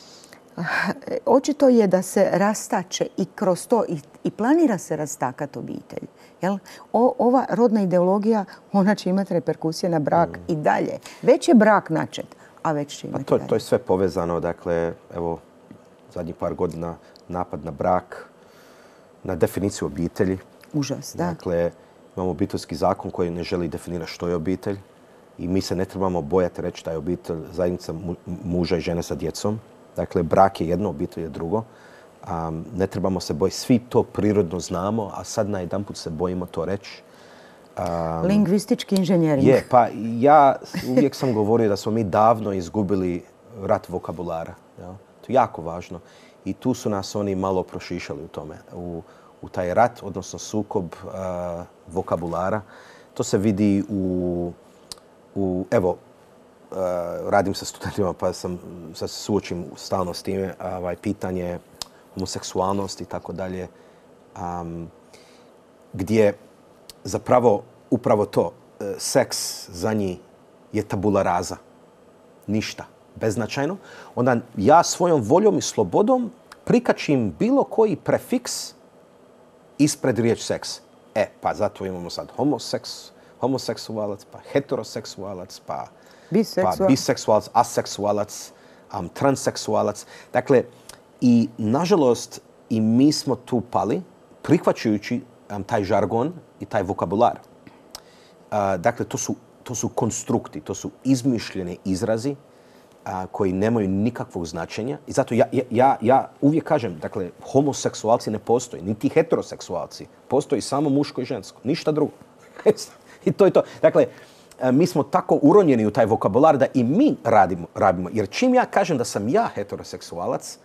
očito je da se rastače i kroz to i, i planira se rastakati obitelj. Jel? O, ova rodna ideologija, ona će imati reperkusije na brak mm. i dalje. Već je brak načet, a već će imati pa to, dalje. To je sve povezano. Dakle, evo, zadnjih par godina napad na brak, na definiciju obitelji. Užas, da. Dakle, imamo obiteljski zakon koji ne želi definirati što je obitelj i mi se ne trebamo bojati reći da je obitelj zajednica muža i žene sa djecom. Dakle, brak je jedno, obitelj je drugo. Um, ne trebamo se bojiti. Svi to prirodno znamo, a sad najedanput se bojimo to reći. Um, Lingvistički inženjering. Je, pa ja uvijek sam govorio da smo mi davno izgubili rat vokabulara. Ja? To je jako važno. I tu su nas oni malo prošišali u tome. U, u taj rat, odnosno sukob uh, vokabulara. To se vidi u, u evo, Uh, radim sa studentima pa sam se suočim stalno s time, ovaj, pitanje homoseksualnosti i tako dalje, um, gdje zapravo upravo to, uh, seks za njih je tabula rasa. ništa, beznačajno, onda ja svojom voljom i slobodom prikačim bilo koji prefiks ispred riječ seks. E, pa zato imamo sad homoseks, homoseksualac, pa heteroseksualac, pa biseksualac, pa biseksualac aseksualac, um, transseksualac. Dakle, i nažalost i mi smo tu pali prihvaćajući um, taj žargon i taj vokabular. Uh, dakle, to su, to su konstrukti, to su izmišljeni izrazi a, koji nemaju nikakvog značenja. I zato ja, ja, ja uvijek kažem, dakle, homoseksualci ne postoji, niti heteroseksualci. Postoji samo muško i žensko, ništa drugo. I to je to. Dakle, mi smo tako uronjeni u taj vokabular da i mi radimo, radimo. Jer čim ja kažem da sam ja heteroseksualac,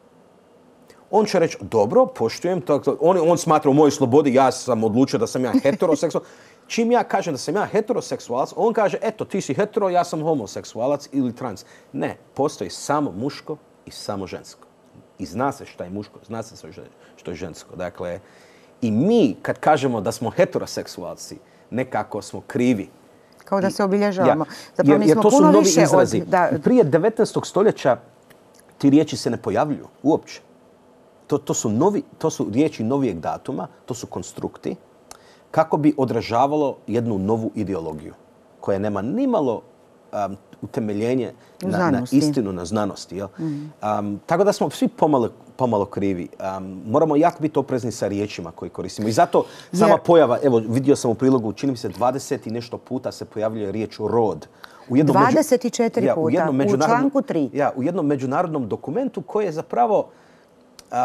on će reći, dobro, poštujem to. On, on smatra u mojoj slobodi, ja sam odlučio da sam ja heteroseksualac. Čim ja kažem da sam ja heteroseksualac, on kaže, eto, ti si hetero, ja sam homoseksualac ili trans. Ne, postoji samo muško i samo žensko. I zna se šta je muško, zna se što je žensko. Dakle, i mi kad kažemo da smo heteroseksualci, nekako smo krivi. Kao da se obilježavamo. Ja, Zapravo, jer, mi jer smo to su puno novi više izrazi. Od, da... Prije devetnaestog stoljeća ti riječi se ne pojavljuju uopće. To, to, su novi, to su riječi novijeg datuma, to su konstrukti, kako bi odražavalo jednu novu ideologiju koja nema nimalo um, utemeljenje na, na istinu, na znanosti. Jel? Mm. Um, tako da smo svi pomalo, pomalo krivi. Um, moramo jako biti oprezni sa riječima koje koristimo. I zato sama Jer... pojava, evo vidio sam u prilogu, čini mi se dvadeset i nešto puta se pojavljuje riječ rod. U jednom dvadeset četiri među... puta, ja, u, u članku tri. Ja, u jednom međunarodnom dokumentu koji je zapravo, uh,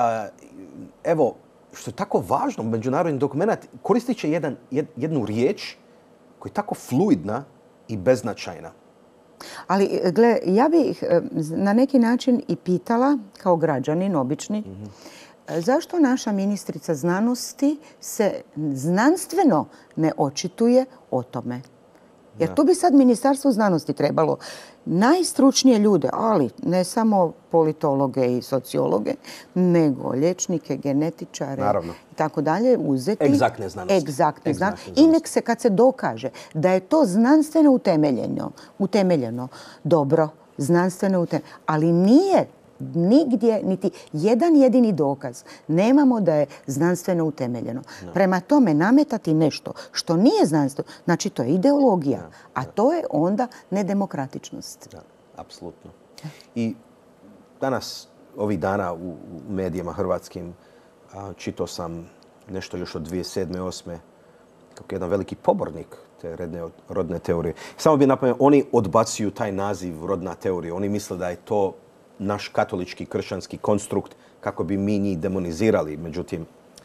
evo, što je tako važno, međunarodni dokument, koristit će jedan, jed, jednu riječ koja je tako fluidna i beznačajna. Ali, gle, ja bih na neki način i pitala, kao građanin, obični, mm-hmm. zašto naša ministrica znanosti se znanstveno ne očituje o tome? Jer tu bi sad Ministarstvo znanosti trebalo najstručnije ljude, ali ne samo politologe i sociologe, nego liječnike, genetičare i tako dalje, uzeti. Egzaktne znanosti. Egzaktne znanosti. I nek se kad se dokaže da je to znanstveno utemeljeno, utemeljeno dobro, znanstveno utemeljeno, ali nije nigdje, niti jedan jedini dokaz nemamo da je znanstveno utemeljeno. No. Prema tome, nametati nešto što nije znanstveno, znači to je ideologija, no. a to je onda nedemokratičnost. Da, apsolutno. I danas, ovih dana u, u medijima hrvatskim, a, čitao sam nešto još od dvije tisuće sedme osme kako jedan veliki pobornik te redne, rodne teorije. Samo bi napomenuo, oni odbacuju taj naziv rodna teorija. Oni misle da je to naš katolički kršćanski konstrukt kako bi mi njih demonizirali. Međutim,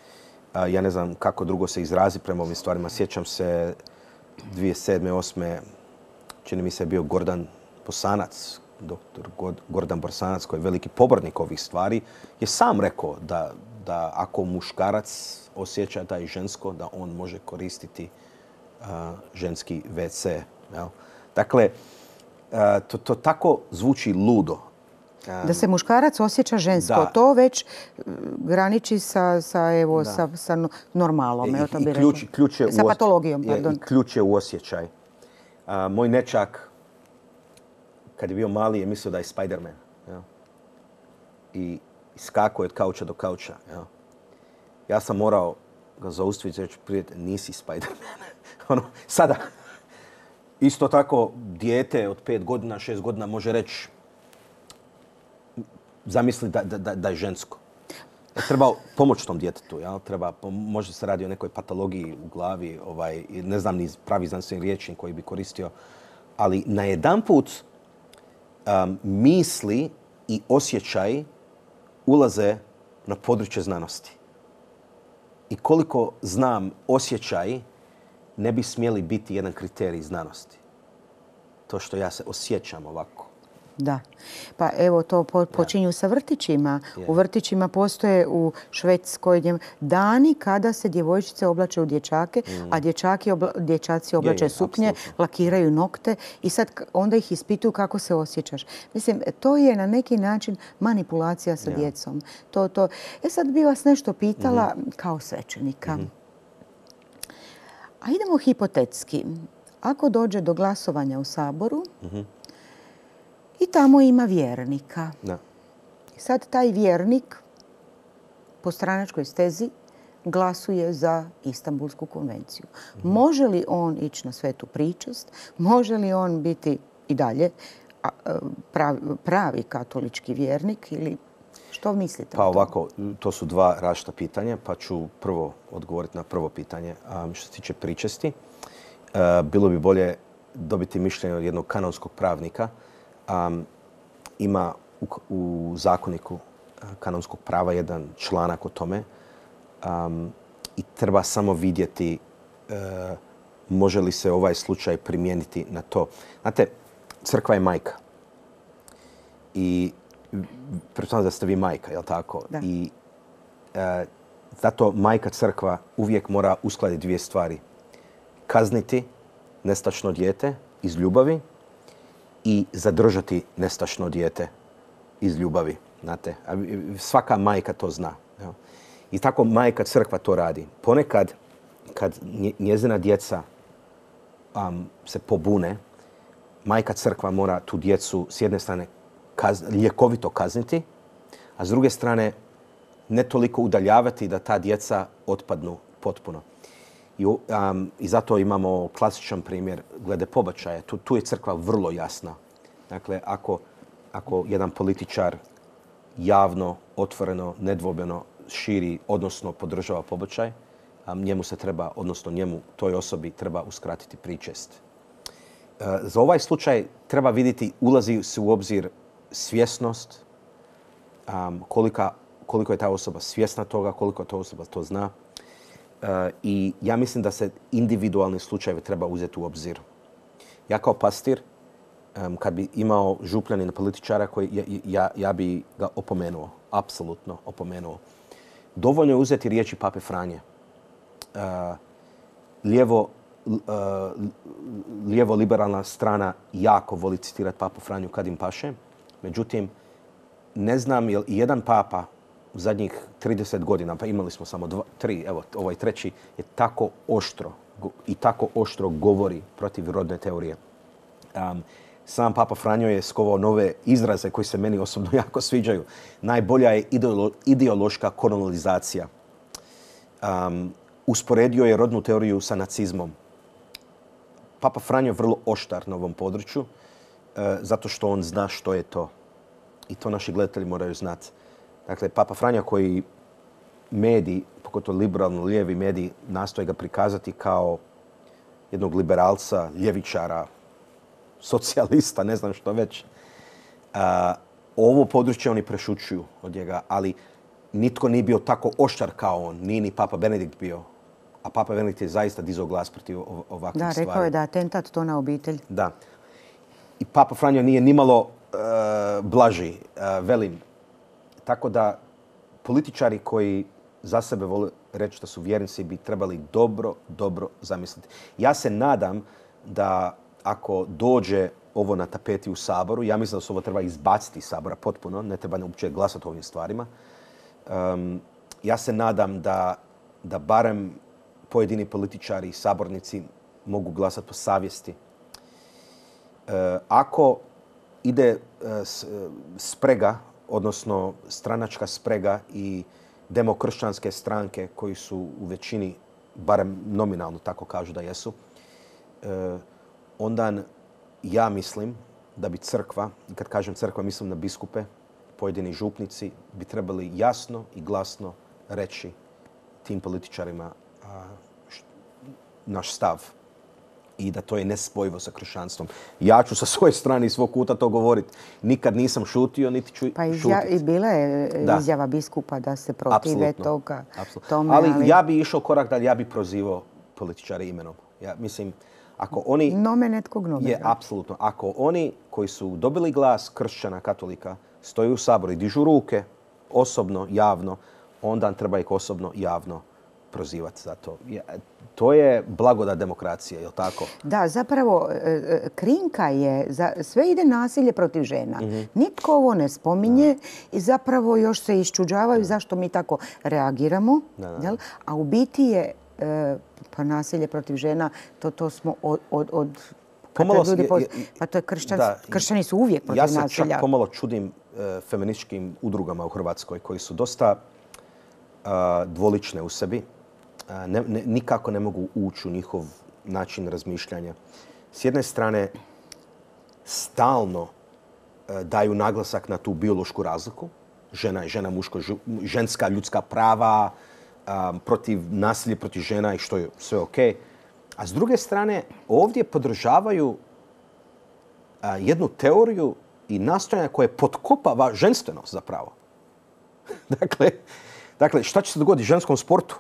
ja ne znam kako drugo se izrazi prema ovim stvarima. Sjećam se dvije tisuće sedme osme čini mi se je bio Gordan Bosanac, doktor Gordan Bosanac, koji je veliki pobornik ovih stvari, je sam rekao da, da ako muškarac osjeća da je žensko, da on može koristiti uh, ženski ve ce. Jel? Dakle, uh, to, to tako zvuči ludo. Da se muškarac osjeća žensko, da. To već graniči sa, sa, evo, sa, sa normalom. I, i ključ, ključ je sa patologijom, pardon. Je, i ključ je u osjećaj. Uh, moj nečak, kad je bio mali, je mislio da je Spider-Man. Ja? I skakao je od kauča do kauča. Ja, ja sam morao ga zaustaviti i reći, prijatelj, nisi Spider-Man. ono, sada, isto tako, dijete od pet godina, šest godina može reći, zamisli da, da, da je žensko. Treba pomoći tom djetetu. Ja? Treba, možda se radi o nekoj patologiji u glavi, ovaj, ne znam ni pravi znanstveni rječnik koji bi koristio, ali najedanput um, misli i osjećaj ulaze na područje znanosti. I koliko znam, osjećaj ne bi smjeli biti jedan kriterij znanosti. To što ja se osjećam ovako. Da. Pa evo to počinju sa vrtićima. U vrtićima postoje u Švedskoj dani kada se djevojčice oblače u dječake, mm. a dječaki obla, dječaci oblače je, je, suknje, absolutno. Lakiraju nokte i sad onda ih ispituju kako se osjećaš. Mislim, to je na neki način manipulacija sa ja. djecom. To, to. E sad bi vas nešto pitala mm-hmm. kao svećenika. Mm-hmm. A idemo hipotetski. Ako dođe do glasovanja u Saboru, mm-hmm. I tamo ima vjernika. Da. Sad taj vjernik po stranačkoj stezi glasuje za Istanbulsku konvenciju. Može li on ići na svetu pričest? Može li on biti i dalje pravi, pravi katolički vjernik ili što mislite? Pa ovako, to su dva različita pitanja, pa ću prvo odgovoriti na prvo pitanje. Um, što se tiče pričesti, uh, bilo bi bolje dobiti mišljenje od jednog kanonskog pravnika. Um, ima u, u zakoniku uh, kanonskog prava jedan članak o tome um, i treba samo vidjeti uh, može li se ovaj slučaj primijeniti na to. Znate, crkva je majka. I pretpostavljam da ste vi majka, je li tako? Da. I e, zato majka crkva uvijek mora uskladiti dvije stvari. Kazniti nestačno dijete iz ljubavi i zadržati nestačno dijete iz ljubavi. Znate? A svaka majka to zna. Jel? I tako majka crkva to radi. Ponekad, kad njezina djeca um, se pobune, majka crkva mora tu djecu s jedne strane Kaz, ljekovito kazniti, a s druge strane ne toliko udaljavati da ta djeca otpadnu potpuno. I, um, i zato imamo klasičan primjer glede pobačaja. Tu, tu je crkva vrlo jasna. Dakle, ako, ako jedan političar javno, otvoreno, nedvojbeno širi, odnosno podržava pobačaj, um, njemu se treba, odnosno njemu, toj osobi treba uskratiti pričest. Uh, za ovaj slučaj treba vidjeti, ulazi se u obzir svjesnost, um, kolika, koliko je ta osoba svjesna toga, koliko ta osoba to zna. Uh, I ja mislim da se individualni slučajevi treba uzeti u obzir. Ja kao pastir, um, kad bi imao župljanina političara, koji, ja, ja, ja bi ga opomenuo, apsolutno opomenuo. Dovoljno je uzeti riječi Pape Franje. Uh, lijevo, uh, lijevo liberalna strana jako voli citirati Papu Franju kad im paše. Međutim, ne znam je li jedan papa u zadnjih trideset godina, pa imali smo samo dva, tri, evo, ovaj treći, je tako oštro i tako oštro govori protiv rodne teorije. Um, sam Papa Franjo je skovao nove izraze koji se meni osobno jako sviđaju. Najbolja je ideolo, ideološka kolonizacija. Um, usporedio je rodnu teoriju sa nacizmom. Papa Franjo je vrlo oštar na ovom području, zato što on zna što je to. I to naši gledatelji moraju znati. Dakle, Papa Franja koji mediji, pogotovo liberalno lijevi mediji, nastoje ga prikazati kao jednog liberalca, ljevičara, socijalista, ne znam što već. A, ovo područje oni prešućuju od njega, ali nitko nije bio tako oštar kao on. Nije ni Papa Benedikt bio. A Papa Benedikt je zaista dizao glas protiv ovakvih stvari. Da, rekao je da atentat to na obitelj. Da. I Papa Franjo nije nimalo uh, blaži, uh, velim. Tako da političari koji za sebe vole reći da su vjernici bi trebali dobro, dobro zamisliti. Ja se nadam da ako dođe ovo na tapeti u Saboru, ja mislim da se ovo treba izbaciti iz Sabora potpuno, ne treba uopće glasati o ovim stvarima. Um, ja se nadam da, da barem pojedini političari i sabornici mogu glasati po savjesti. Uh, ako ide uh, sprega, odnosno stranačka sprega i demokršćanske stranke koji su u većini, barem nominalno tako kažu da jesu, uh, onda ja mislim da bi crkva, i kad kažem crkva mislim na biskupe, pojedini župnici, bi trebali jasno i glasno reći tim političarima uh, št, naš stav. I da to je nespojivo sa kršćanstvom. Ja ću sa svoje strane i svog kuta to govoriti. Nikad nisam šutio, niti ću pa izja, šutiti. I bila je da. izjava biskupa da se protive Apsolutno. toga. Apsolutno. Tome, ali, ali ja bi išao korak dalje, ja bi prozivao političare imenom. Ja mislim, ako oni... Nomen et cognomen. Je, apsolutno. Ako oni koji su dobili glas kršćana, katolika, stoji u Saboru i dižu ruke osobno, javno, onda treba ih osobno, javno prozivati za to. To je blagodat demokracije, je li tako? Da, zapravo krinka je, za, sve ide nasilje protiv žena. Mm-hmm. Nitko ovo ne spominje da. I zapravo još se iščuđavaju da. Zašto mi tako reagiramo. Da, da. Jel? A u biti je pa nasilje protiv žena, to, to smo od, od, od pomalo, ljudi poz... je, je, pa to je kršćan, da, kršćani su uvijek protiv ja se nasilja. čak pomalo čudim e, feminističkim udrugama u Hrvatskoj koji su dosta a, dvolične u sebi. A, ne, ne, nikako ne mogu ući u njihov način razmišljanja. S jedne strane, stalno e, daju naglasak na tu biološku razliku. Žena je žena, muško, ženska ljudska prava, a, protiv nasilja protiv žena i što je sve okej. A s druge strane, ovdje podržavaju a, jednu teoriju i nastojanja koje potkopava ženstvenost zapravo. dakle, dakle, šta će se dogoditi ženskom sportu?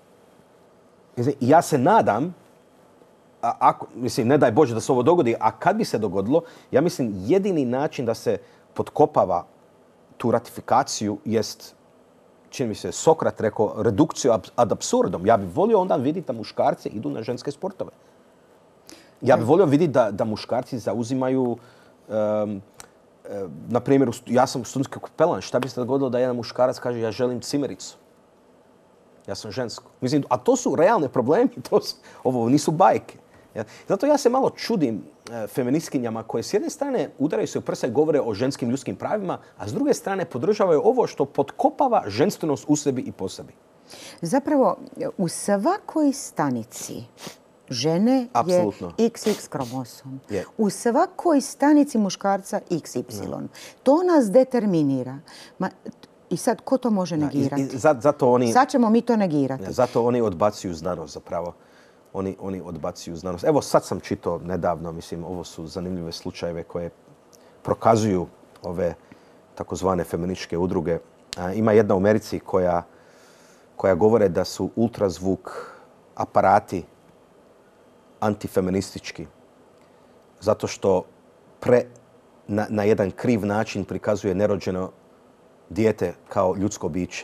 Ja se nadam, a, ako, mislim, ne daj Bože da se ovo dogodi, a kad bi se dogodilo, ja mislim jedini način da se potkopava tu ratifikaciju jest, čini mi se, Sokrat rekao, redukciju ad absurdom. Ja bih volio onda vidjeti da muškarci idu na ženske sportove. Ja bih volio vidjeti da, da muškarci zauzimaju, um, um, na primjer, ja sam studentski kapelan. Šta bi se dogodilo da jedan muškarac kaže ja želim cimericu? Ja sam žensko. Mislim, a to su realne problemi, to su, ovo nisu bajke. Ja, zato ja se malo čudim e, feministkinjama koje s jedne strane udaraju se u prsa i govore o ženskim ljudskim pravima, a s druge strane podržavaju ovo što potkopava ženstvenost u sebi i po sebi. Zapravo, u svakoj stanici žene Apsolutno. je iks iks kromosom. Je. U svakoj stanici muškarca iks ipsilon. To nas determinira. Ma, I sad, ko to može negirati? I, i, zato oni, sad ćemo mi to negirati. Ja, zato oni odbacuju znanost zapravo. Oni, oni odbacuju znanost. Evo sad sam čitao nedavno, mislim, ovo su zanimljive slučajeve koje prokazuju ove takozvane feminističke udruge. A, ima jedna u Americi koja, koja govore da su ultrazvuk aparati antifeministički. Zato što pre, na, na jedan kriv način prikazuje nerođeno dijete kao ljudsko biće.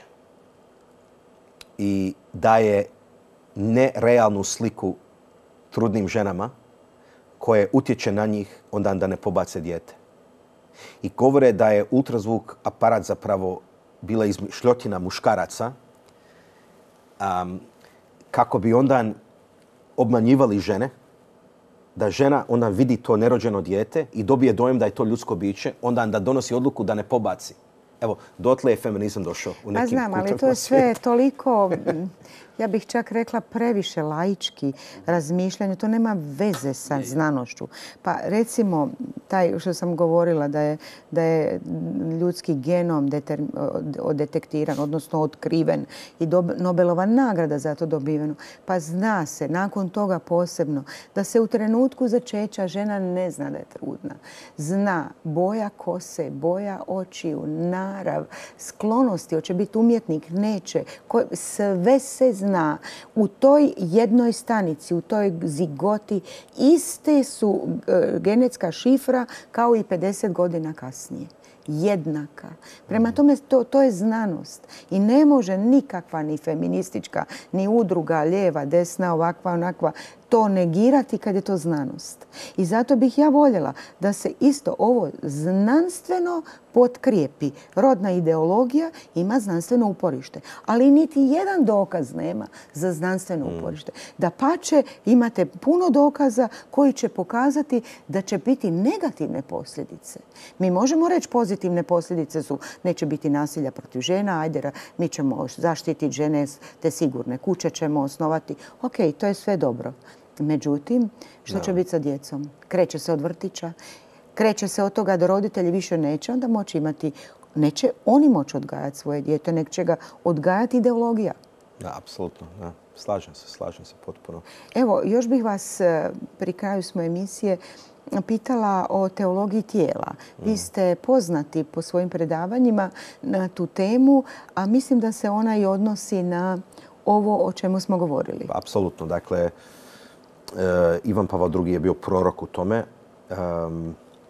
I daje nerealnu sliku trudnim ženama koje utječe na njih onda da ne pobace dijete. I govore da je ultrazvuk aparat zapravo bila izmišljotina muškaraca um, kako bi onda obmanjivali žene, da žena onda vidi to nerođeno dijete i dobije dojem da je to ljudsko biće, onda da donosi odluku da ne pobaci. Evo, dotle je feminizam došao u nekim kulturama. Znam, ali to je sve toliko, ja bih čak rekla, previše laički razmišljanje. To nema veze sa znanošću. Pa recimo, taj što sam govorila da je, da je ljudski genom determ, detektiran, odnosno otkriven i dob, Nobelova nagrada za to dobiveno. Pa zna se, nakon toga posebno, da se u trenutku začeća žena ne zna da je trudna. Zna boja kose, boja očiju, narav, sklonosti, hoće biti umjetnik, neće. Ko, sve se zna. U toj jednoj stanici, u toj zigoti, iste su uh, genetska šifra kao i pedeset godina kasnije. Jednaka. Prema tome, to, to je znanost. I ne može nikakva ni feministička, ni udruga, lijeva, desna, ovakva, onakva, to negirati kad je to znanost. I zato bih ja voljela da se isto ovo znanstveno potkrijepi. Rodna ideologija ima znanstveno uporište. Ali niti jedan dokaz nema za znanstveno uporište. Dapače, imate puno dokaza koji će pokazati da će biti negativne posljedice. Mi možemo reći pozitivne posljedice su neće biti nasilja protiv žena, ajde, mi ćemo zaštititi žene, te sigurne kuće ćemo osnovati. Ok, to je sve dobro. Međutim, što će biti sa djecom? Kreće se od vrtića, kreće se od toga da roditelji više neće onda moći imati, neće oni moći odgajati svoje dijete, nek će ga odgajati ideologija. Da, apsolutno. Da. Slažem se, slažem se potpuno. Evo, još bih vas pri kraju smo emisije pitala o teologiji tijela. Vi ste poznati po svojim predavanjima na tu temu, a mislim da se ona i odnosi na ovo o čemu smo govorili. Apsolutno. Dakle, Ivan Pavao drugi je bio prorok u tome um,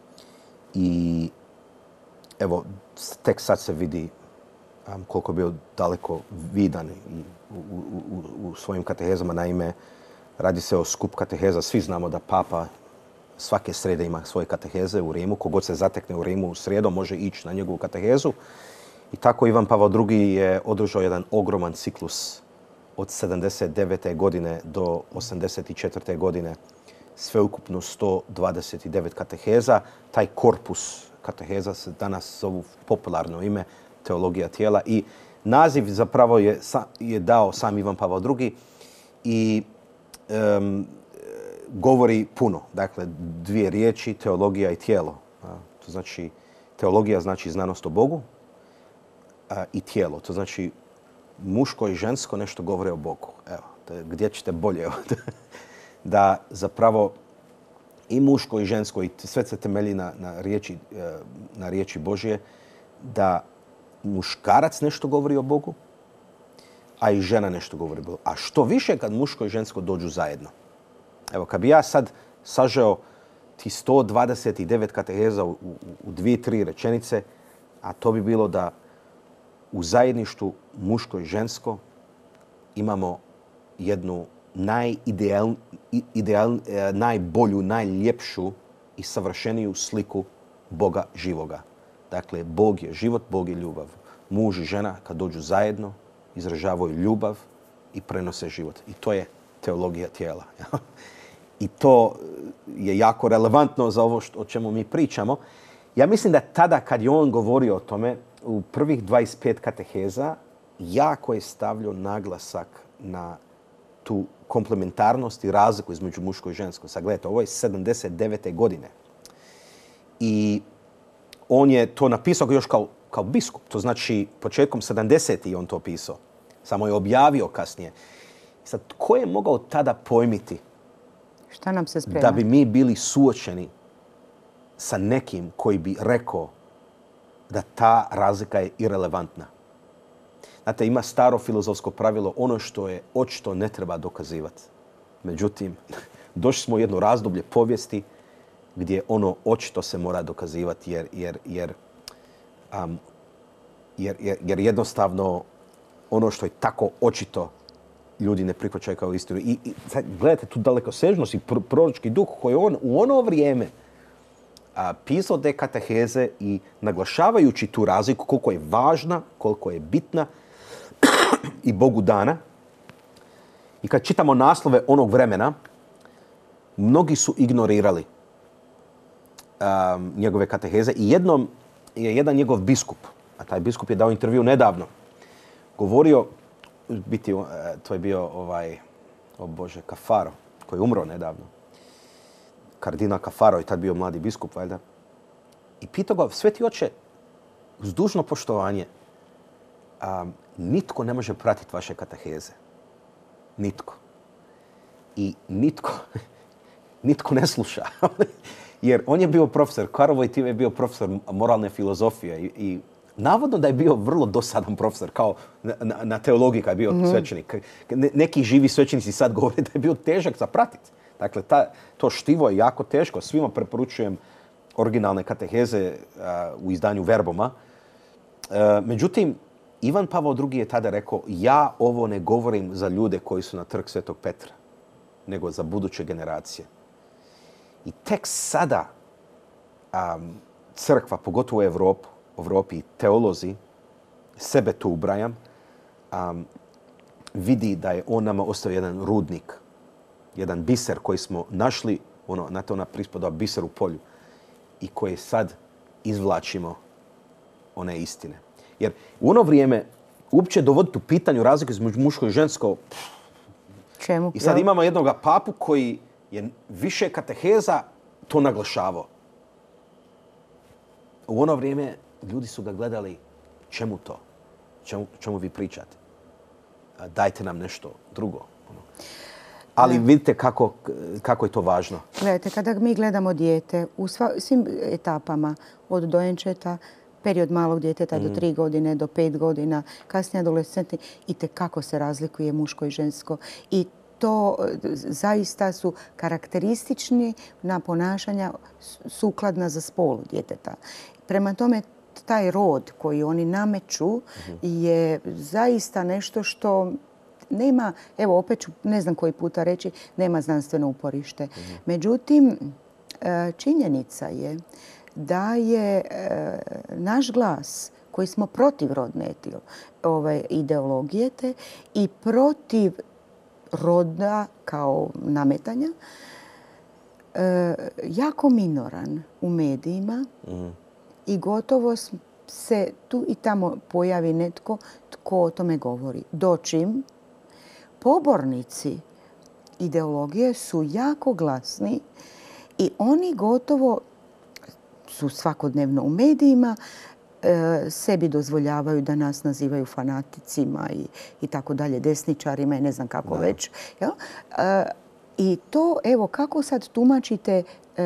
i evo, tek sad se vidi um, koliko je bio daleko vidan i u, u, u svojim katehezama. Naime, radi se o skup kateheza. Svi znamo da Papa svake srede ima svoje kateheze u Rimu. Kogod se zatekne u Rimu srijedom može ići na njegovu katehezu. I tako Ivan Pavao drugi je održao jedan ogroman ciklus od sedamdeset devete godine do osamdeset četvrte godine sveukupno sto dvadeset devet kateheza. Taj korpus kateheza se danas zovu popularno ime teologija tijela i naziv zapravo je, je dao sam Ivan Pavao drugi i um, govori puno. Dakle, dvije riječi, teologija i tijelo. To znači, teologija znači znanost o Bogu a, i tijelo. To znači muško i žensko nešto govore o Bogu. Evo, da, gdje ćete bolje? Da zapravo i muško i žensko i sve se temelji na, na, riječi, na riječi Božje, da muškarac nešto govori o Bogu, a i žena nešto govori o Bogu. A što više kad muško i žensko dođu zajedno. Evo, kad bi ja sad sažeo ti sto dvadeset devet kateheza u, u, u dvije, tri rečenice, a to bi bilo da u zajedništvu muško i žensko imamo jednu najideal, ideal, najbolju, najljepšu i savršeniju sliku Boga živoga. Dakle, Bog je život, Bog je ljubav. Muž i žena kad dođu zajedno izražavaju ljubav i prenose život. I to je teologija tijela. I to je jako relevantno za ovo što, o čemu mi pričamo. Ja mislim da tada kad je on govorio o tome, u prvih dvadeset pet kateheza, jako je stavljao naglasak na tu komplementarnost i razliku između muško i žensko. Sad gledajte, ovo je sedamdeset devete godine. I on je to napisao još kao, kao biskup. To znači početkom sedamdesetih je on to pisao. Samo je objavio kasnije. Sad, ko je mogao tada pojmiti šta nam se sprema? Da bi mi bili suočeni sa nekim koji bi rekao da ta razlika je irelevantna. Znate, ima staro filozofsko pravilo, ono što je očito ne treba dokazivati. Međutim, došli smo u jedno razdoblje povijesti gdje ono očito se mora dokazivati jer, jer, jer, um, jer, jer, jer jednostavno ono što je tako očito ljudi ne prihvaćaju kao istinu. I, i sad, gledajte tu dalekosežnost i pr- proročki duh koji on u ono vrijeme a, pisao te kateheze i naglašavajući tu razliku koliko je važna, koliko je bitna i Bogu dana. I kad čitamo naslove onog vremena, mnogi su ignorirali um, njegove kateheze i jednom je jedan njegov biskup, a taj biskup je dao intervju nedavno, govorio, biti, to je bio ovaj, o Bože, Cafaro, koji je umro nedavno. Kardinal Cafaro je tad bio mladi biskup, valjda. I pitao ga, sveti oče, uz dužno poštovanje, um, nitko ne može pratiti vaše kateheze. Nitko. I nitko, nitko ne sluša. Jer on je bio profesor, Karlo Wojtyła je bio profesor moralne filozofije i, i navodno da je bio vrlo dosadan profesor, kao na, na, na teologiji kad je bio mm-hmm. svećenik. Ne, neki živi svećenici sad govore da je bio težak za pratiti. Dakle, ta, to štivo je jako teško. Svima preporučujem originalne kateheze uh, u izdanju Verboma. Uh, međutim, Ivan Pavao drugi je tada rekao, ja ovo ne govorim za ljude koji su na trg Svetog Petra, nego za buduće generacije. I tek sada um, crkva, pogotovo u Evropu, Evropi, teolozi, sebe tu ubrajam, um, vidi da je on nama ostao jedan rudnik, jedan biser koji smo našli, ono, na to ona prispoda biser u polju i koji sad izvlačimo one istine. Jer u ono vrijeme uopće dovoditi u pitanju razliku između muško i žensko. Čemu? I sad ja. imamo jednog papu koji je više kateheza to naglašavao. U ono vrijeme ljudi su ga gledali, čemu to? Čemu, čemu vi pričate? Dajte nam nešto drugo. Ali vidite kako, kako je to važno. Gledajte, kada mi gledamo dijete u sva, svim etapama, od dojenčeta, period malog djeteta mm. do tri godine, do pet godina, kasnije adolescenti, i te kako se razlikuje muško i žensko. I to zaista su karakteristični na ponašanja sukladna za spol djeteta. Prema tome, taj rod koji oni nameću mm-hmm. je zaista nešto što nema, evo opet ću ne znam koji puta reći, nema znanstveno uporište. Mm-hmm. Međutim, činjenica je da je naš glas koji smo protiv rodne ove ideologije te i protiv roda kao nametanja jako minoran u medijima i gotovo se tu i tamo pojavi netko tko o tome govori. Dočim pobornici ideologije su jako glasni i oni gotovo su svakodnevno u medijima, sebi dozvoljavaju da nas nazivaju fanaticima i, i tako dalje, desničarima i ne znam kako već. Jel? I to, evo, kako sad tumačite,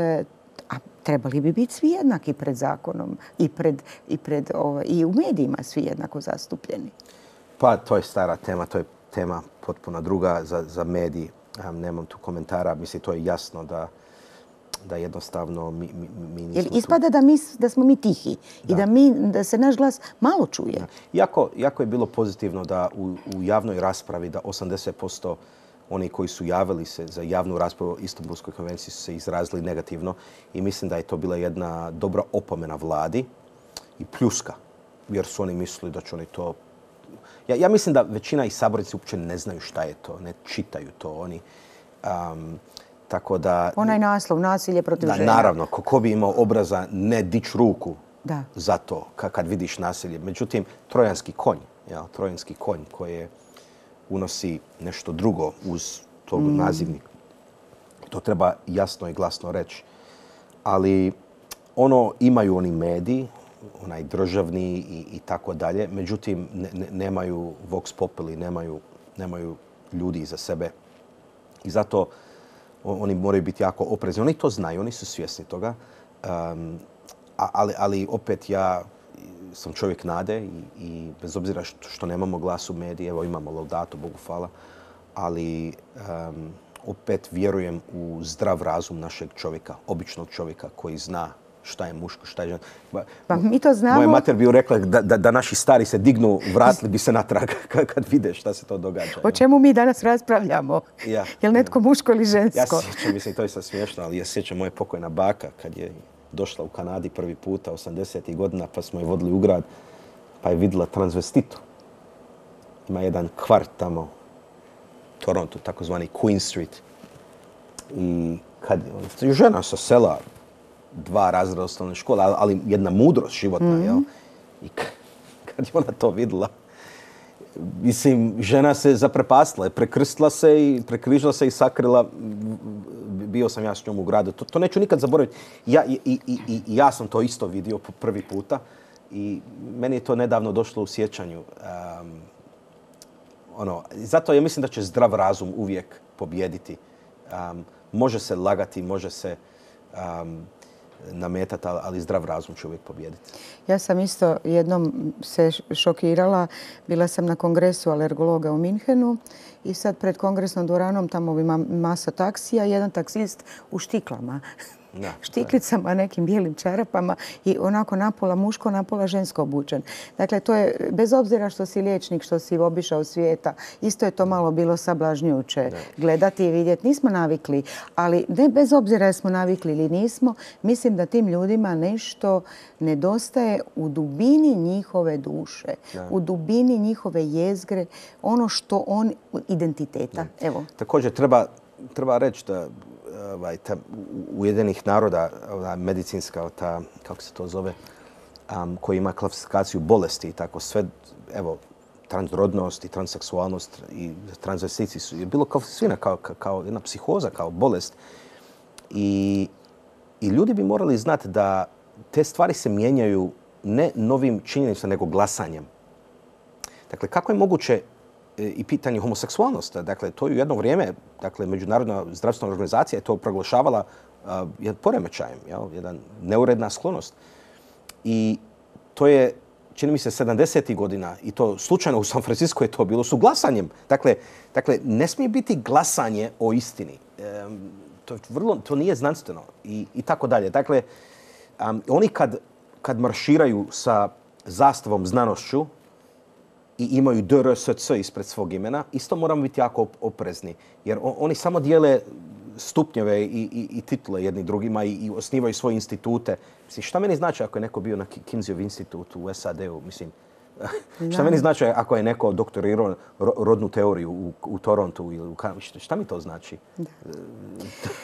a trebali bi biti svi jednaki pred zakonom i, pred, i, pred, ovaj, i u medijima svi jednako zastupljeni? Pa to je stara tema, to je tema potpuno druga za, za mediji. Um, nemam tu komentara, mislim, to je jasno da da jednostavno mi, mi, mi nismo... Jer ispada da, mi, da smo mi tihi da. i da, mi, da se naš glas malo čuje. Da. Jako, jako je bilo pozitivno da u, u javnoj raspravi da osamdeset posto oni koji su javili se za javnu raspravu o Istanbulskoj konvenciji su se izrazili negativno i mislim da je to bila jedna dobra opomena vladi i pljuska, jer su oni mislili da će oni to... Ja, ja mislim da većina i sabornici uopće ne znaju šta je to, ne čitaju to. Oni... Um, Tako da... Onaj naslov, nasilje protiv da, žena. Naravno, ko bi imao obraza ne dići ruku da. za to kad vidiš nasilje. Međutim, trojanski konj, ja, trojanski konj koji unosi nešto drugo uz tog mm. nazivnika. To treba jasno i glasno reći. Ali ono imaju oni mediji, onaj državni i, i tako dalje. Međutim, ne, ne, nemaju vox populi, nemaju, nemaju ljudi iza sebe. I zato oni moraju biti jako oprezni. Oni to znaju, oni su svjesni toga. Um, ali, ali opet ja sam čovjek nade i, i bez obzira što, što nemamo glas u mediji, evo imamo Laudato, Bogu hvala, ali um, opet vjerujem u zdrav razum našeg čovjeka, običnog čovjeka koji zna šta je muško, šta je žena. Pa mi to znamo. Moja mater bi rekla da, da, da naši stari se dignu, vratili bi se natrag kad vide šta se to događa. O čemu mi danas raspravljamo? Ja, je li netko ja. muško ili žensko? Ja se sjećam, mislim, to je sad smiješno, ali ja se sjećam moje pokojna baka kad je došla u Kanadi prvi puta, osamdesetih godina, pa smo je vodili u grad, pa je vidjela transvestitu. Ima jedan kvart tamo, Toronto, takozvani Queen Street. I kad je žena sa sela, dva razreda osnovne škole, ali jedna mudrost životna, mm-hmm. jel? I kad je ona to vidjela, mislim, žena se zaprepastila, prekrstila se i prekrižila se i sakrila. Bio sam ja s njom u gradu. To, to neću nikad zaboraviti. Ja, i, i, i, ja sam to isto vidio po prvi puta i meni je to nedavno došlo u sjećanju. Um, ono, zato ja mislim da će zdrav razum uvijek pobijediti. Um, može se lagati, može se um, nametati, ali zdrav razum će uvijek pobijediti. Ja sam isto jednom se šokirala. Bila sam na kongresu alergologa u Minhenu i sad pred kongresnom dvoranom tamo ima masa taksija, jedan taksist u štiklama. Da, štiklicama, nekim bijelim čarapama i onako napola muško, napola žensko obučen. Dakle, to je, bez obzira što si liječnik, što si obišao svijeta, isto je to malo bilo sablažnjuće gledati i vidjeti. Nismo navikli, ali ne bez obzira jesmo navikli ili nismo, mislim da tim ljudima nešto nedostaje u dubini njihove duše, da. u dubini njihove jezgre, ono što on, identiteta. Evo. Također treba, treba reći da Ovaj, ta Ujedinjenih naroda, ova medicinska, ta, kako se to zove, um, koji ima klasifikaciju bolesti i tako sve, evo, transrodnost i transseksualnost i transvestici su je bilo kao svina, kao, kao jedna psihoza, kao bolest. I, I ljudi bi morali znati da te stvari se mijenjaju ne novim činjenicama, nego glasanjem. Dakle, kako je moguće i pitanje homoseksualnosti. Dakle, to je u jedno vrijeme, dakle, Međunarodna zdravstvena organizacija je to proglašavala uh, poremećajem, jel? Jedan neuredna sklonost. I to je, čini mi se, sedamdesetih godina, i to slučajno u San Francisco je to bilo, su glasanjem. Dakle, dakle ne smije biti glasanje o istini. Um, to, vrlo, to nije znanstveno i, i tako dalje. Dakle, um, oni kad, kad marširaju sa zastavom znanošću, i imaju D R S C ispred svog imena, isto moramo biti jako oprezni. Jer oni samo dijele stupnjeve i, i, i titule jedni drugima i, i osnivaju svoje institute. Mislim, šta meni znači ako je neko bio na Kinseyov institutu u S A D-u? Mislim, šta meni znači ako je neko doktorirao rodnu teoriju u, u Torontu ili u Kanadi? Šta mi to znači? Da.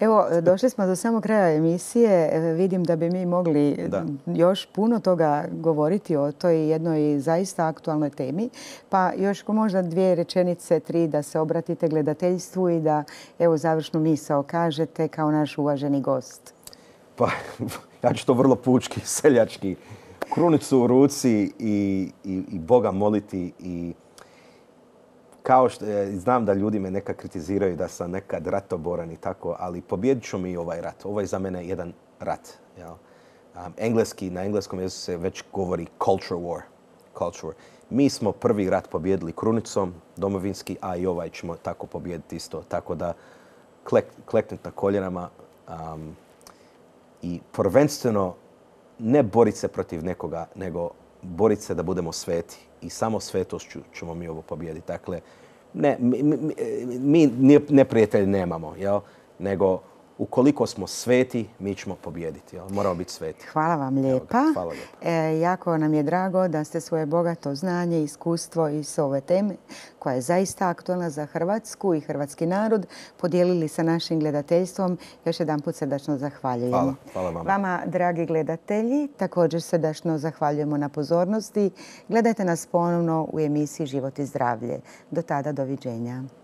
Evo, došli smo do samog kraja emisije. Vidim da bi mi mogli Da. još puno toga govoriti o toj jednoj zaista aktualnoj temi. Pa još možda dvije rečenice, tri, da se obratite gledateljstvu i da evo završnu misao kažete kao naš uvaženi gost. Pa, ja ću to vrlo pučki, seljački. Krunicu u ruci i, i, i Boga moliti i kao što znam da ljudi me neka kritiziraju da sam nekad ratoboran i tako, ali pobjedit ću mi ovaj rat. Ovo je za mene jedan rat. Jel? Um, engleski, na engleskom jeziku se već govori culture war. Culture war. Mi smo prvi rat pobjedili krunicom, domovinski, a i ovaj ćemo tako pobjediti isto. Tako da klek, kleknut na koljenama um, i prvenstveno ne boriti se protiv nekoga, nego boriti se da budemo sveti. I samo svetošću ćemo mi ovo pobijediti. Dakle, ne, mi, mi, mi neprijatelj nemamo, jel? Nego ukoliko smo sveti, mi ćemo pobijediti. Jel? Moramo biti sveti. Hvala vam lijepa. Hvala lijepa. E, jako nam je drago da ste svoje bogato znanje i iskustvo iz ove teme, koja je zaista aktualna za Hrvatsku i hrvatski narod, podijelili sa našim gledateljstvom. Još jedan put srdačno zahvaljujemo. Hvala, hvala vama. Vama, dragi gledatelji, također srdačno zahvaljujemo na pozornosti. Gledajte nas ponovno u emisiji Život i zdravlje. Do tada, doviđenja.